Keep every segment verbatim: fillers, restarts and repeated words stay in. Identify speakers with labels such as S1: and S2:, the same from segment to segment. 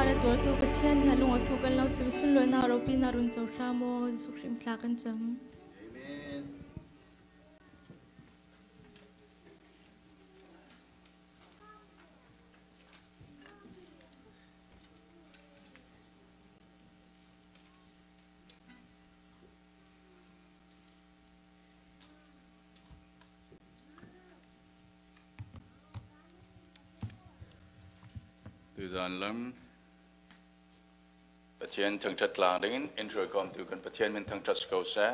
S1: และตัวตัวประเทศเนี่ยลงอทุกันเราสิบสุนลอยนาเราปีนารุนเจ้าชาโมสุขิมคลากันจัง
S2: từ dàn lắmประเทศทั้งชัดลาดิ้งอินโทรคอมตัวกันประเทศมันทั้งชัดสกอเซ่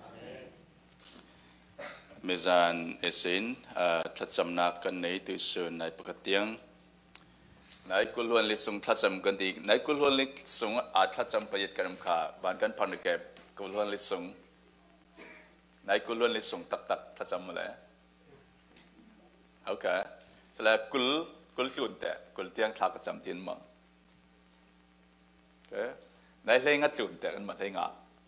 S2: เมื่อจานเอซินทัดจำนักกันในตัวส่วนในปกติในกุลวนลิสุงทัดจำกันดีในกุลวนลิสุงอาจทัดจำประโยชน์กันขาบานกันพันเก็บกุลวนลิสุงในกุลวนลิสุงตักตักทัดจำมาเลยโอเคสำหรับกุลกุลที่อุ่นแต่กุลเตียงคลากระจำเตียนมาเออในเรื่องงัดจุนแต่กันมาเรื่องอ่ะ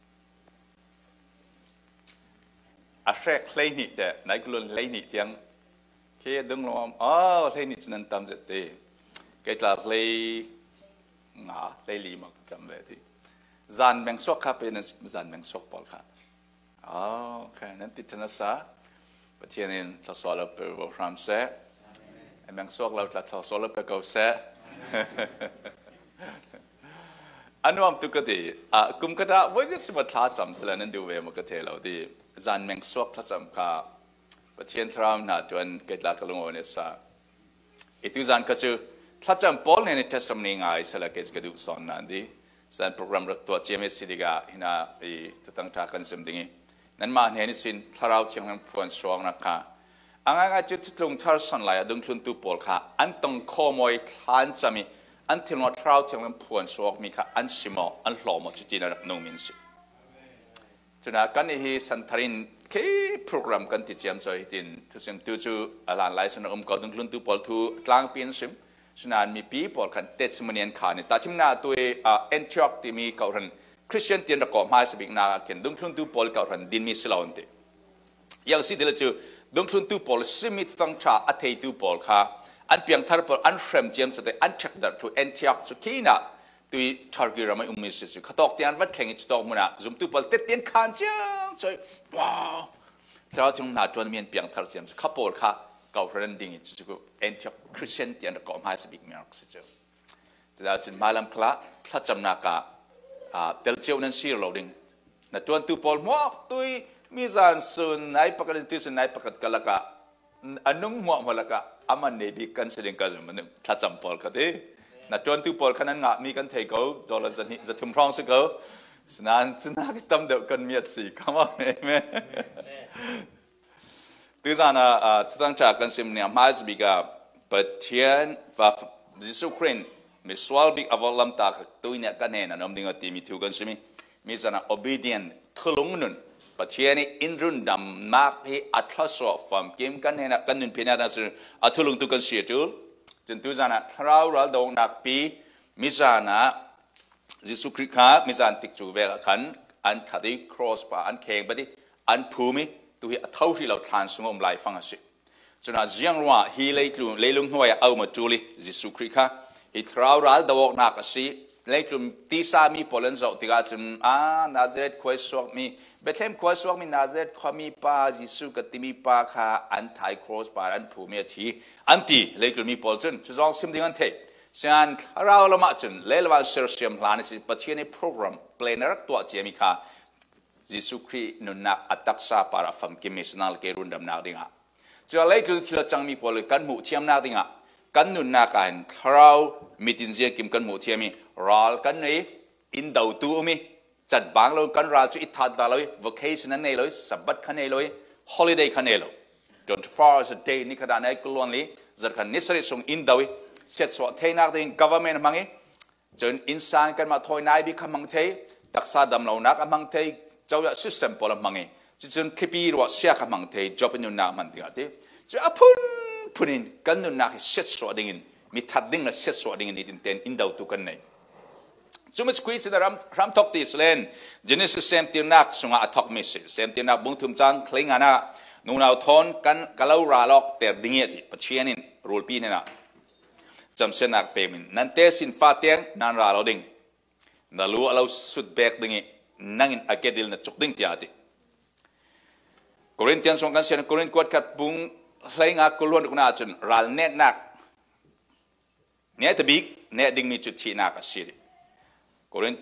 S2: อาเรกเล่นี่แต่ในกุลเล่นี่เตียงแค่ดึงลงอ๋อเล่นี่จะนั่นตามเสด็จเกิดจากเล่งาเล่ลีมาจำเลยที่จานแมงสวกครับเป็นจานแมงสวกปอลครับอ๋อโอเคนั่นติดธนสาประเทศนี้เราสอนเราเป็นโปรแกรมเซ่แมงสวกเราจะทดสอบแล้วไปเกาเซ่อันนู้นตุกติอ่ะกุมกระดาว่าจะสมมติท้าจำสิแล้วนั่นดูเวมกระเทเราดีจานแมงสวกท้าจำค่ะประเทศทราวนาจวนเกิดหลักกลุ่มวันนี้ซะอีตุจานก็คือท้าจำพอลในเทสต์มันง่ายสิแล้วเกิดกระดูกสอนนั่นดีจานโปรแกรมตัวเจมส์สิดีกาหินาอีตั้งท่ากันสมดิ้งนั่นมาเห็นสินทราวเชียงนั้นพวนสวงนะคะอังอาจุดที่ลงทาร์สันไลน์ดึงทุนตัวปอลค่ะอันต้องข้อมวยคลานจะมีอันที่เราทราวที่เราพวนสวกมีค่ะอันสิมออันหล่อมาจุดที่นั่นนุ่มมินสิจนกันที่สันทารินแค่โปรแกรมกันที่เจียมใจที่ทุกสิ่งทุกจู่หลานไลน์สนอมก็ดึงทุนตัวปอลทูกลางปีนสิมฉะนั้นมีปีปอลกันเตสมันยันขานี่แต่ที่น่าตัวเอ็นทิออกที่มีเก่าทันคริสเตียนที่เราก็มาสบิกนาเข็นดึงทุนตัวปอลเก่าทันดินมีสลาวันเตยังสิ่งที่เราจู่ดงทุนตูปอลซิมิตตั้งชาอัฐิตูปอลค่ะอันเพียงทาร์ปอลอันเฟรมเจมส์แต่อันเช็คดับทูเอ็นทีอักสุขีน่ะตุยทาร์กิราไม่อุ้มมิสซิขตอกเตียนวัดแข่งจุดตอกมุนะซุมตูปอลเตตียนขานเจ้าใจว้าวเราจึงน่าจวนมีนเพียงทาร์เจมส์ข้าปอลค่ะเก่าเรนดิ้งจุดกูเอ็นทีอักคริสเตียนเตียนก็มาสบิกเมียร์กสิเจ้าจะได้จึงมาลำคลาคลาจำนักอ่ะเดลเจวนันซีร์โรดิ้งน่าจวนตูปอลมอกตุยมีจานส่วนไหนปกติที่ส่วนไหนปกติกันละกะอันนุ่งหมวกมาละกะอามันเนบิกันเสด็จกันมันนึกถ้าจำพอลกันดิน่าจวนตัวพอลขนาดงะมีกันเทกูดอลลาร์จะนี่จะทุ่มพร้อมสิกูฉะนั้นฉะนั้นตั้มเดียวกันมีสิคำว่าเมตัวจานะตั้งจากกันสิมเนี่ยมาสบิกาประเทศว่าดิสุครินมีสวาลบิกอวอลลัมตาตัวเนี่ยกันเนี่ยนะน้องดิ้งตีมีทุกันสิมีมีจานะ obedient ทะลุงนุนประเทศนี้อินรุนดำมากให้อัตลักษณ์ฟอร์มเกมกันให้นักกันนุนเพียงนั้นซึ่งอัตลุงตุกันเสียจุลจนตัวจานะทราวรัลดงนักปีมิจานะยิสุคริขามิจานติดจูเวลขันอันทัดดี้ครอสปาอันเข่งบัดดี้อันภูมิตัวที่เท่าที่เราทานสงบไหลฟังสิจนอาเจียงรัวฮีเลยกลุ่มเลยลุงหัวเอามาจูลียิสุคริขาฮิทราวรัลดงนักสิเลยกลุ่มที่สามีพลันจะติดกันจนอ่านาเซตควยสวกมีเบธเลมควยสวกมีนาเซตขมีปาจิสุกติมีปาค่ะอันไทยครอสปาอันภูมิที่อันที่เลยกลุ่มมีพลันจนจะต้องซิมดิ้งอันเทฉะนั้นเราละมาจนเลววันเซอร์เซียมพลานิสิปัจจัยในโปรแกรมเพลนรักตัวเจมิค่ะยิสุครีนุนักอัตักษาปาราฟัมกิมิสนาลเกรุนดำนาดิ้งอ่ะจะเลยกลุ่มที่เราจังมีพลังกันหมู่เทียมนาดิ้งอ่ะกันนุนักกันเรามีดินเซียกิมกันหมู่เทียมีรัลกันนี้อินดาวตัวมีจัดบางเรากันรัลจุดทัดดาเลย vacation นั่นเองเลยสับบัดขันเองเลย holiday ขันเองเลย don't far as a day นี่ขนาดไหนกลัวนี้จะกันนิสัยส่งอินดาวเสร็จสวดเทนักดิ้ง government มังเองจนอินสานกันมาถอยนายบิคมังเทตักษาดำเรานักมังเทเจ้า system พอละมังเองจนคลิปอีรัวเสียกับมังเท job นุนนักมันดิ้งอ่ะจะอพุนพุนินกันนุนนักเสร็จสวดดิ้งมีทัดดิ้งและเสร็จสวดดิ้งนี่ดินเทนอินดาวตุกันไหนจุดมันสกุลสินะรำรำทอกตีสเลนเจเนซิสเซมตีนักสุงาทอกมิสเซมตีนักบุ้งทุ่มจังคลิงานะนูนเอาทอนกันกะลาราลอกแต่ดิ้งเอติปัจเจียนินรูลปีนี่นะจำเส้นนักเปมินนั่นเตสินฟ้าเตียงนั่นราเราดิ่งนั่นรู้เราสุดแบกดิ่งนั่งอินอาเกดิลนั่นจุกดิ่งที่อาทิโครินเตียนส่งกันเสียนโครินกวดขัดบุ้งไหลงากุลวนกุนาจนรัลเน็ตนักเนี่ยตบิกเนี่ยดิ่งมีจุดที่นักสิริโคริน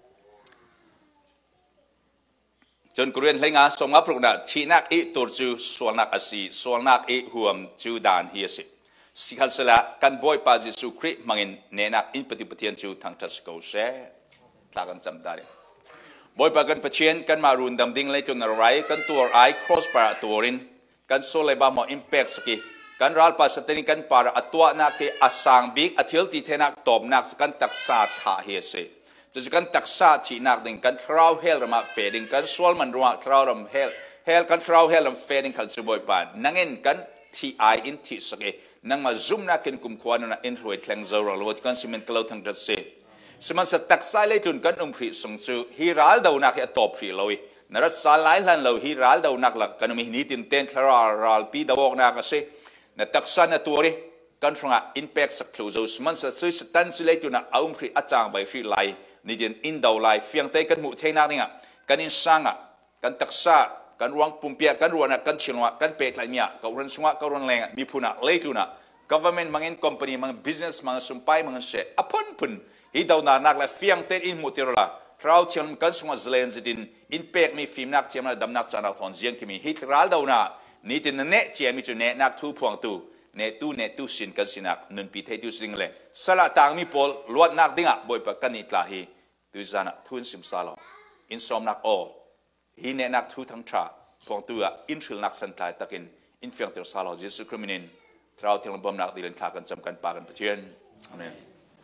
S2: จนกรีนไหลงาส่งมาปรุกนาที่นักอีตัวจูส่วนนักอสีส่วนนักอีห่วมจูดานเฮียสิสิขันสละกันบ่อยปาจิสุคริมังอินเนนักอินปฏิปเทียนจูทางทัศกเสตากันจำได้บ่อยปากันปะเชียนกันมารุนดำดิ่งเลยจนอะไรกันตัวไอครอสปาร์ตัวรินกันโซเลบามออิมแพกสกีกันรัลปัสตินิกันปาร์อัตัวนักที่อาสังบิกอธิลติเทนักตบนักกันตักษาท่าเฮียสิจะกันตักษาที่นักดิ่งกันทราวเฮลรำมาเฟดิ่งกันสวลมันรัวทราวรำเฮลเฮลกันทราวเฮลรำเฟดิ่งกันจูบ่อยปานนั่งเงินกันที่ไออินที่สกีนั่งมาซุ่มนักกินกุมควานุนักอินทรวยแทงเจอร์ลวดกันสิมันกล่าวทั้งจัดเสียสมันสตักสายเลยจุนกันอุ้มพรีสงจูฮิรัลดาวนักตบพรีลอยนรัสสายหลันลอยฮิรัลดาวนักหลักกันมีนิตินเตนทรารัลปีดาวนักเสียนตักสานตัวรีกันส่งอินแพกสักครู่จูสมันสซื้อสตันสิเลยจุนนักอุ้มพรีอาจารย์ใบฟรีไลนิจินอินดาวไลเฟียงเตกันมุเทนักเนี่ยกันอินสังอ่ะกันตักษากันรวงปุ่มเปียกันรวนักกันเชียงวะกันเปตไหลเนี่ยกันรันสวะกันรันแรงมีพูนักเลยจุนนัก government มังอิน company มัง business มังสุมไปมังเสออพุ่นพุ่นฮิดาวนานักและเฟียงเตอินมุติรละทราวเชียงกันสวะเซเลนจิดินอินเปกมีฟิล์มนักเชียงนักดำนักจานักทอนเจียงที่มีฮิตรัลดาวนานี่ตินเนเจียมีจุเนนักทูพวงตูเนตูเนตูสินกันสินักนุนปีเทตูสิงเลยสละต่างมีพอลลวดนักดิ่งอ่ะบ่อยปะกันนิดละฮีตุจานะทุนสิมซาลออินสอมนักโอฮีเนนักทูทั้งชาพวงตัวอินทริลนักสันทายตะกินอินเฟียงเตอร์ซาลอเจสุคริมินินทราวที่ลำบากนักดิเลนทากันจำกันปากันเพียนอาเมน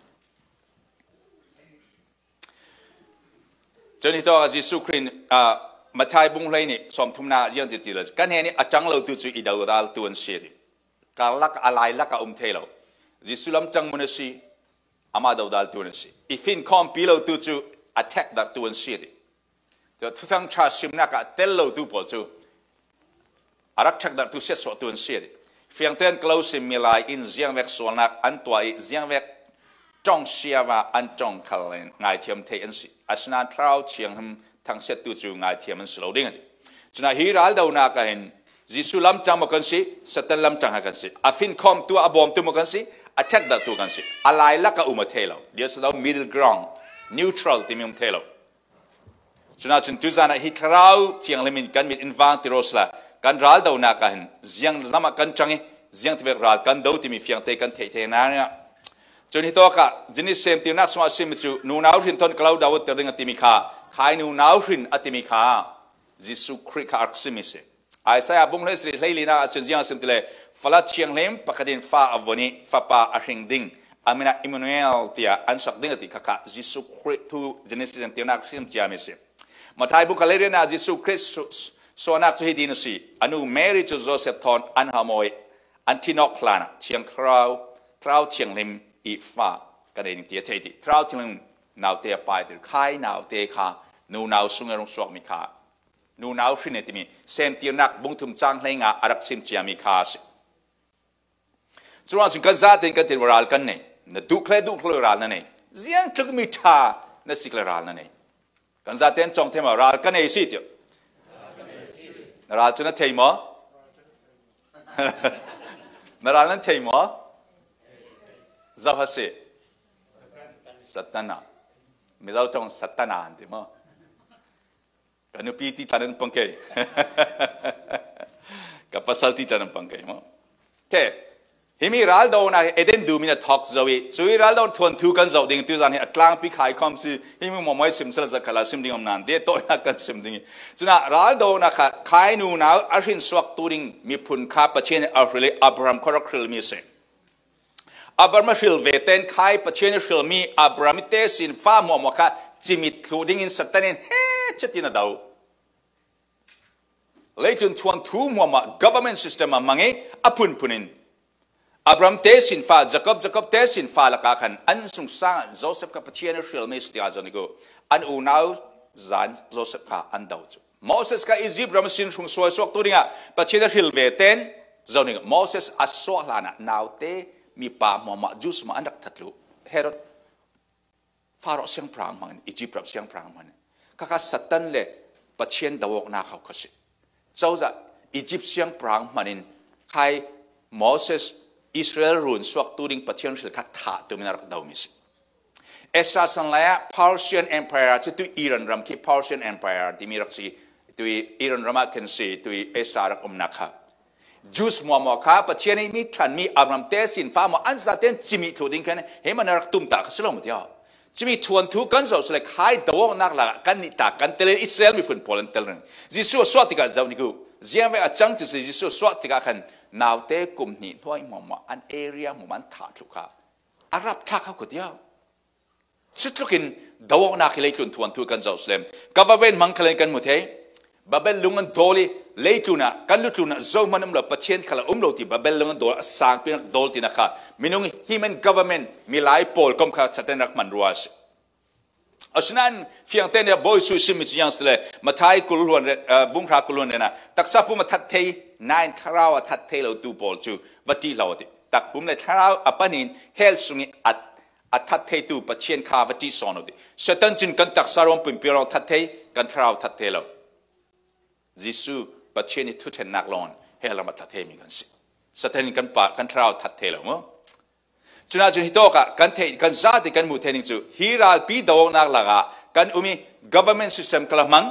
S2: จนที่ตัวเจสุครินมาทายบุ้งเลยนี่สมทุมนาเยี่ยมติดติดเลยกันเห็นนี่อาจังเราตัวจุอีดาวดาลตัวอันเสียดิการลักอะไรลักอุ้มเทลเจสุลำจังมุนสีอามาดาวดาลตัวอันเสียอีฟินคอมปีเราตัวจุ attack ดักตัวอันเสียดิแต่ทุกทั้งชาสิมนักเตลเราตัวปอจูอารักชักดักตัวเสียสวตัวอันเสียดิเฟียงเต้นกล่าวสิมีลายอินเสียงเวกส่วนนักอันตัวอีเสียงเวกจ้องเสียว่าอันจ้องเขาเลยง่ายเทียมเทอันสิอาชนาทราวเชียงหึมทั้งเสียตัวจูง่ายเทียมอันสิเราดิ้งดิฉะนั้นฮิรัลดาวนักเห็นจิสุลัมจังมากันสิสเตลลัมจังหากันสิอาฟินคอมตัวอบอมตัวมากันสิอาชักดักตัวกันสิอะไรลักอุมาเทลเดี๋ยวสุดเรา middle ground neutral ที่มีอุมเทลฉะนั้นจึงทุกอย่างฮิตราวเทียงเลมินกันมีอินฟังติโรสละกันรัลดาวนักเห็นเสียงน้ำกันจังเสียงที่เวกรัลกันดาวที่มีเฟียงเตกันเทเทนาเนี่ยจนที่ตัวก็จินิสเซมที่นักสมาชิกจูนูนาวรินทนกล่าวดาวที่เรื่องติมิคาขายนูนาวรินอติมิคาจิสุคริกอาร์ซิมิเซไอ้สายบุ้งเลสเลลีน่าจนยังสิมติเลฟลัดเชียงเลมปกติฟ้าอวนีฟ้าป่าอาริงดิงอามินาอิมมานูเอลที่อันสักดิ่งที่ข้าจิสุคริทูจินิสเซมที่นักสิมจามิเซมาไทยบุคลิกน่าจิสุคริสส่วนนักสุฮิดินสีอนุเมริจูโจเซฟทอนอันฮามอยอันทินอกลานะเชียงคราวคราวเชียงเลมอีฟ้ากันเองที่เทติคราวเชียงเลมนาวเตะไปถึงค่ายนาวเตะขานูนาวสุงเงรงสวกมิขานูนาวชินเนติมีเซนตินักบุ้งทุ่มจังเลงาอารักซิมเจียมิคาสิส่วนสิ่งกันซาตินกันติวรัลกันเนี่ยนดูเคลดูเคลรัลนั่นเองเสียงคลุกมิชานสิเคลรัลนั่นเองกันซาตินจงเทมารัลกันเนี่ยสิเดียวรัลจุนเทมอนารัลนั้นเทมอจะภาษีสัตนาไม่เราต้องสัตนาอันเดียวมั้งกันนุปีที่ทานันปังเกยกับภาษาที่ทานันปังเกยมั้งแค่ฮิมิรัลดาวน์นะเอเดนดูมินาทอกจะวิจุยรัลดาวน์ทวนทุกันจะดิ่งตัวจันทร์อัตลังปีขายคำสิฮิมิมอมวยสิมสละจะขลังสิมดิ่งอมนันเดียตัวนักกันสิมดิ่งจุน่ะรัลดาวน์นะขายนูน่าอารินสวักตัวดิ่งมีพุนข้าปัจเจนอัลฟิลอับราฮัมคอรักคริลมีเซนอับราฮัมฟิลเวเตนขายปัจเจนฟิลมีอับราฮัมเตสินฟ้ามัวมัวข้าจิมิตัวดิ่งอินสัตนินเฮ้เจตินาดาวเลยจนทวนทูมัวมัว government system มังเออพุนพุนินอับราฮัมเตสินฟ้าจักรจักรเตสินฟ้าละกันขันอันสงสารโจเซฟกับปัจเจนฟิลมีสติอาจารย์ก็อันอูนาวจานโจเซฟข้าอันดาวจูโมเสสกับอียิปต์เราไม่สินสงสวยสวกตัวนี้ปัจเจนฟิลเวเตนจานี่ก็โมเสสอัศวลานะนาวเตมีป่าหมอมาจูสมาอันดักทัดลุเฮรดฟาโรเสียงพรางมันอียิปต์เสียงพรางมันข้าข้าสัตตันเล่ปัจเจียนดาวกนาเขาขสิเจ้าจะอียิปต์เสียงพรางมันใครโมเสสอิสราเอลรุนสวกตูดิงปัจเจียนสิลคัดถาตัวมินารักดาวมิสเอสราสันเลย์ Persian Empire จะตัวอิรันรัมคี Persian Empire ที่มีรักสีตัวอิรันรัมกันสีตัวเอสรารักอมนักฮะจูสมัวมัวข้าปัจเจียนมีทันมีอับรัมเตสินฟ้ามัวอันซาเตนจิมิทูดิงกันเห็นมันรักตุ่มตาขสลมเดียวจิมิทวนทุกันสาวสเลขายดาวนักละกันนิตากันเตลอิสราเอลมีคนโปแลนด์เตลน์จิสุสวัสดิกาเจ้านี่กูเจียงเวอจังจุดจิสุสวัสดิกาขันนาวเตกุมนี่ท้อยมัวมัวอันเอเรียมัวมันถาดลูกค้าอาหรับทักเขาคนเดียวชุดลูกินดาวนักเลยตุนทวนทุกันสาวสเลมกับว่าเป็นมังคลันกันหมดเฮ้บาเบลลุงกันโดลีเลยตุนะกันลุตุนะเจ้ามันอุ้มเราประเทศขลังอุ้มเราที่บาเบลลุงกันโดลสร้างเป็นโดลที่นักข่ามินุงฮิมัน government มีหลายโพลกรมข่าวชัดเจนรักมันรัวสิอาฉะนั้นเพียงแต่เนี่ยบอยสุชิมิจยังสเลยมาไทยกุลวนบุ้งพระกุลวนเนี่ยนะตักซาปุ่มมาทัดเทยนายทาราวทัดเทยเราดูโพลจูวัดที่เราดิตักปุ่มเลยทาราวอปนินเฮลสุงิอัดอัดทัดเทยตูประเทศข่าวัดที่สอนเราดิเสตันจินกันตักสารวมปุ่มเปลี่ยนทัดเทยกันทาราวทัดเทยเรายิสุประเทศนี้ทุกเทนนักลอนเฮลมาทัดเทมีกันสิสเตนิกันปากันทราวทัดเทเรามั้งจุนอาจุนฮิโตกะกันเทกันซาติกันมุเทนิจูฮีราลปีดาวนักละกะกันอุมี government system กลามัง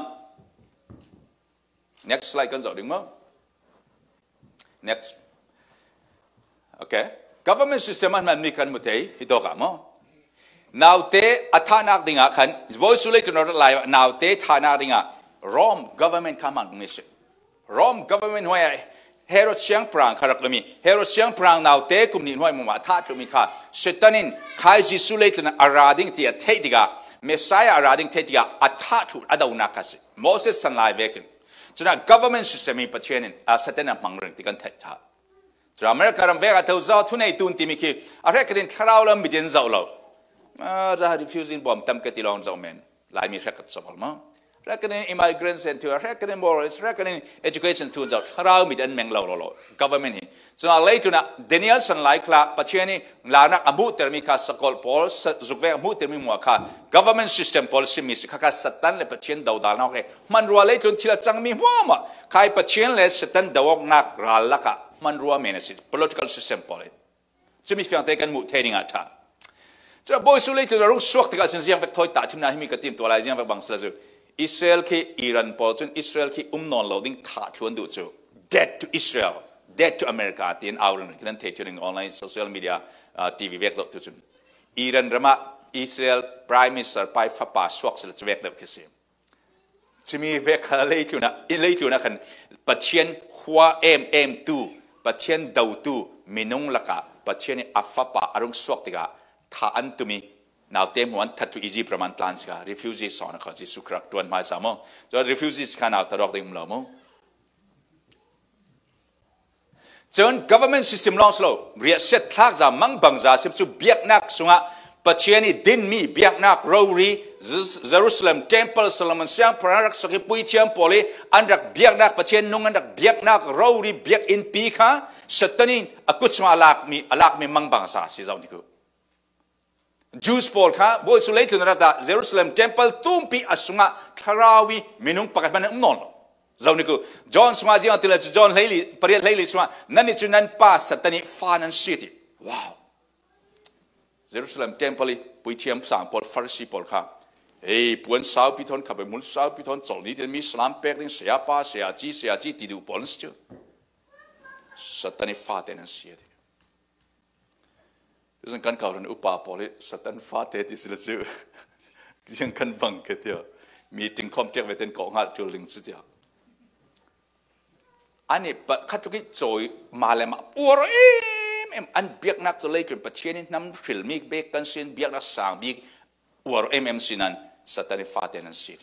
S2: next slide กันจอดึงมั้ง next okay government system มันมีกันมุเทฮิโตกะมั้งนาวเตอัฐานักดิ่งะขันบอยสุเลตุนอร์ไลน์นาวเตฐานักดิ่งะRome government ข้ามันมิส Rome government หัวเฮโรเชียงปรางขรักลมีเฮโรเชียงปรางนาวเตกุมนินหัวมุมาท่าจุมีข้าเสตันินขายจิสุเลตนะอาราดิงที่เทติกาเมสไซอาราดิงเทติกาอัท่าจุอดาวนักสิโมเสสสันไลเวกินจุนะ government system มีประเทศนินอาเสตันมังเริงที่กันเทจ้าจุนะอเมริกาลำเวกาเท่าเจ้าทุนไอตุนที่มีคีอะไรกันดินทราวลำบิดินเจ้าเราจะ refusing บอมตั้มกติลองเจ้าเมนลายมีเรื่องกับสมบัติReckoning immigrants and to reckoning morals, reckoning education tools out. Harau mit en meng lau lau government hi. So na later na Daniel san like la pacheni la nak amu termi ka sakol pol zukve amu termi mo ka government system policy mis ka ka satan le pachen dau dal na ke man ruwa later tila chang mi mo ma kai pachen le satan dawok nak ral la ka man ruwa menace political system poli. Chimi fiang te kan mu thading ata. So boy su later rong swak ta sin siang ve thoi ta chim na hi mi ka tim to lai siang ve bang sla zu Israel ki Iran pol chun Israel ki umnon loading tha thluan du chu dead to Israel dead to America tin auran kilan the tuning online social media T V vek dok tu chun Iran rama Israel prime minister pai fa pa swak sel chwek dok kisi chimi vek kha lei tu na in lei tu na khan pathian hua em em tu pathian dau tu minung laka pathian afa pa arung swak tiga tha an tumi Now them one that to easy praman plans ka refugees on ka jisu krak tuan mai samo so refugees kan out tarok ding mlamo John government system long slow reset thak za mang bang za sim chu biak nak sunga pachiani din mi biak nak rowri Jerusalem temple Solomon siang prarak sakhi pui chiam poli andrak biak nak pachian nung andrak biak nak rowri biak in pi kha satani akut sma alak mi alak mi mang bang sa si zaw niku Jews Paul ka boy so later na Jerusalem temple tumpi asunga tharawi minung pakat man umnon zauniku John sunga ji atila John Haley pariat Haley sunga nani chunan pa satani fanan city wow Jerusalem temple pui thiam sang Paul Pharisee Paul ka hey puan sau pi thon khabe mul sau pi thon chol ni ten mi salam pek ding sia pa sia chi sia chi ti du Paul chu satani faten city Isn't kan kau ran upa poli satan fate ti sila chu yang kan bang ke dia meeting komtek weten ko ngal tu ling chu dia ani pa khatuki choi malema ur em em an biak nak chole ke pachian nam filmi be kan sin biak na sang bi ur em em sinan satan fate nan sit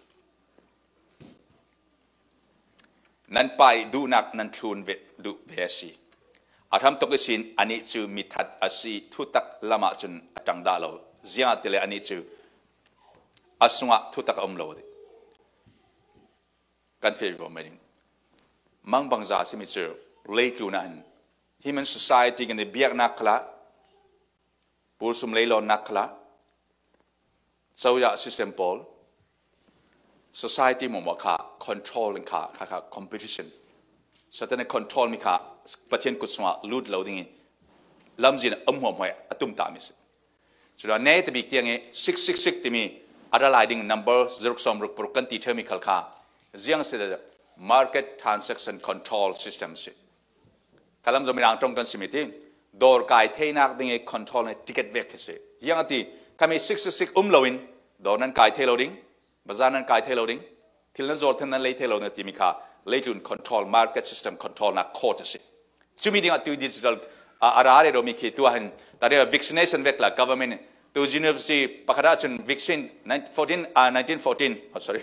S2: nan pai du nak nan thun ve du vesiอาทำตกสินอันนี้จูมิทัดอาศัยทุตักละมาจุนจังดาลาวเจียงติเลอันนี้จูอาสุงะทุตักอมลาวดิกันเฟรบอมเองมังบังซาสิมิจูเลกูนัน human society กันในเบียกนักละปูสุมเลยลอนนักละเจ้าอยาก system pol society มองว่าค่ะ control เลยค่ะค่ะ competition สุดท้าย control มีค่ะประเทศกุศลลูดเราดิ้งลำจีนอมหัวหอยอตุ่มตามิสสุดท้ายเนี่ยที่บิ๊กเตียงเงี้ย six six six ที่มีอะไรดิ้ง number zero สองรุกปรุกันตีเทอร์มิคัลค่ะเรื่องสิ่ง market transaction control system สิถ้าลำจะมีรางตรงกันสิมิที่ดอร์กายเทนักดิ้ง control ใน ticket เวกสิยังที่คำมี six six six อุ้มเราอินดอร์นั้นกายเทเราดิ้งบางนั้นกายเทเราดิ้งที่นั้นโจทย์ที่นั้นเลยเทเราเนี่ยที่มีค่ะเลยจุน control market system control นักโคตรสิจุดมีดิ้งตัว digital อะไรเรามีคิดตัวเห็นแต่เรื่อง vaccination เวกละ government ตัว university ปากกาจุน vaccine fourteen nineteen fourteen oh sorry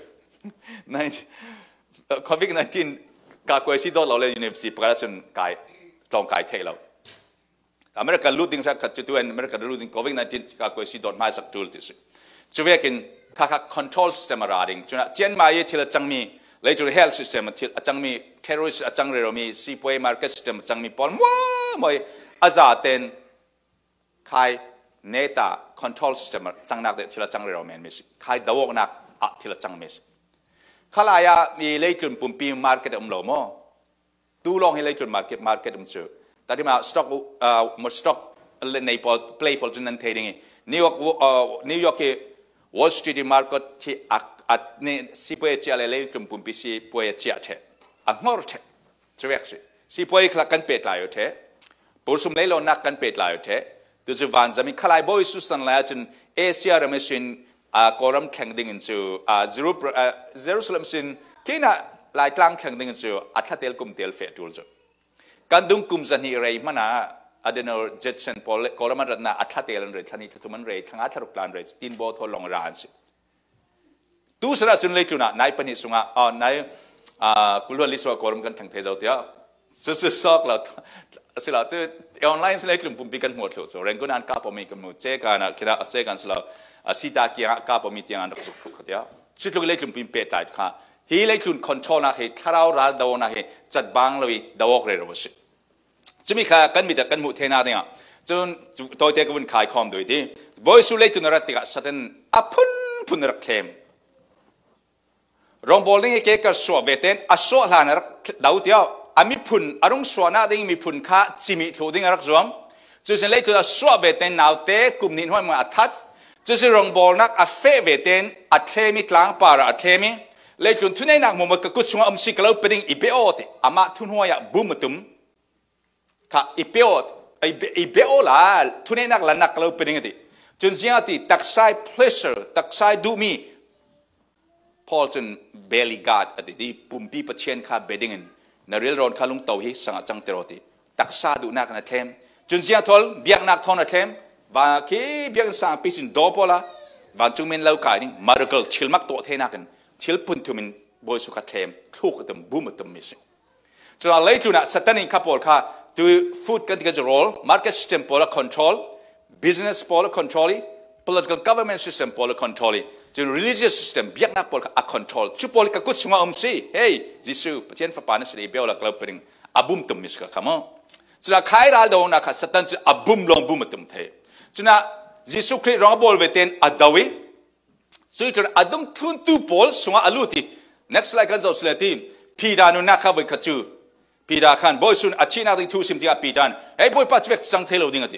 S2: covid nineteen กากวยซีดอลเราเลย university ปากกาจุนกายตรงกายเทเราอเมริกันรูดิ้งสักจุดตัวอเมริกันรูดิ้ง covid nineteen กากวยซีดอลมาสักจุดที่สิจุดเวกินข้าข้า control system อะไรดิ้งจุดนั้นเจียนมาเยที่ละจังมีเลยจุด health system ที่ละจังมี terrorist จังเรื่องมี ซีพวย market system จังมี pol ว้ามวยอาจารย์เต็นใครเนต้า control system จังนักเด็ดที่ละจังเรื่องมีมิสใครดาวนักอ่ะที่ละจังมิสข้าลายามีเลยจุดปุ่มปี market อุ้มโลมดูลองให้เลยจุด market market อุ้มเจอแต่ที่มา stock อ่าหมด stock ใน pol play pol จุดนั้นเทดิ้งนิวยอร์กอ่านิวยอร์ก wall street market ที่อ่ะอ่ะเนี่ยซีพวยเจ้าเลยเลยจุดปุ่มปีซีพวยเจ้าเทอ่ะงอร์เทจะเวกสิซีพวยคลักกันเป็ดลายเทปูสุมเลยลนักกันเป็ดลายเทตัวจุวันจะมีขลายบ่อยสุดสันแล้วจนเอเชียเรมิสินอ่ากอรัมแข่งดิ่งจูอ่าเจรูอ่าเยรูซาเล็มสินที่น่ะหลายกลางแข่งดิ่งจูอัฐเทลกุมเทลเฟตูลจูกันดุงกุมจันนี่เรย์มันอ่ะอเดนอร์เจตเซนพอลกอรัมรัตนาอัฐเทลเรย์ทันนี้ทุกมันเรย์ทั้งอัฐรุกลานเรย์ตีนบอทอลองรานสิตู้สระจุนเลยจุน่ะนายปนิสุงะอ๋อนายอ่ากุลวลิสวากอรัมกันทั้งเพจเอาเดียวสุดสุดซอกแล้วสิลาตัวออนไลน์สิเลยกลุ่มปุ่มปีกันหมดเลยส่วนเรื่องก็นั่นก้าพอมีกันหมดเจ้ากันนะคิดว่าเจ้ากันสิลาสิตาเกี่ยก้าพอมีเตียงอันรักสุขขัดยาชุดลูกเลยกลุ่มปุ่มเป็ดใจค่ะฮีเลยกลุ่มคอนโทรลนะฮีคาราราดาวนะฮีจัดบังเลยดาวกเรือวสิจะมีค่ะกันมีแต่กันหมดเทน่าเนี่ยจนตัวเด็กก็เป็นขายคอมด้วยที่บอยสุเลยตุนรัตติกะสัตย์อพุนพุนรักเข้มรองบอลนี่เกี่ยวกับสวบเวทนอสวลานรักดาวเดียวอามีพุนอารมณ์สวนาดิ้งมีพุนข้าจิมิทูดิ้งรักจวมจุดสิ่งเลยตัวสวบเวทนนาวเตะกลุ่มนี้หัวมันอัดทัดจุดสิ่งรองบอลนักอัฟเฟเวทนอัดเทมิกลางปาระอัดเทมิเลยจุดทุนในนักมุมกับกุศลอมสิกลาวเป็นอีเบโอติอามาทุนหัวยาบุมตุมข้าอีเบโออีเบโอละทุนในนักละนักลาวเป็นอีจุดสิ่งที่ตักไซ pleasure ตักไซดูมีพอจนเบลิกาดอดีตปุ่มปีประเชียนข้าเบดิ้งนเรียลรอนข้าลุงเตาฮีสังจังเตโรติตักซาดูนักนัดเทมจุนเซียทอลเบียกนักทอนนัดเทมว่าคีเบียกสังพิสินโดโปละวันจุมินเล่าไก่นี่มาร์เกลชิลมักโตเทนักันชิลปุ่นทุมินบอยสุขัดเทมทุกตัวบูมตัวมิสิจนอะไรจุน่ะสตันนิคาโพลข้าตัวฟู้ดกันที่จะโรลมาร์เก็ตซิสเต็มโพลคอนโทรลบิสเนสโพลคอนโทรล political government system โพลคอนโทรลจน religious system เบียกนักโพลอะ control ชุดโพลกับกุศลอมซีเฮ้ยยิสูประเทศฝรั่งนั่นสิเบลล์กลับไปดึงอาบุมตุ่มมิสก์ขมั้งจนใครรัลโดนักสัตว์จะอาบุมลงบุมตุ่มเทจนยิสูคริสต์ร้องบอลเวทีนอาดาวิสุดจนอาดุมทุนตูโพลสงอาลูติ next slide กันจะสุดเลยพีดานุนักข้าวไปขจูพีดาขันบอยสุนอาชีนักดิ้งทูซิมที่อาพีดานเฮ้ยบอยปัจเจกสังเทโลดิ้งอติ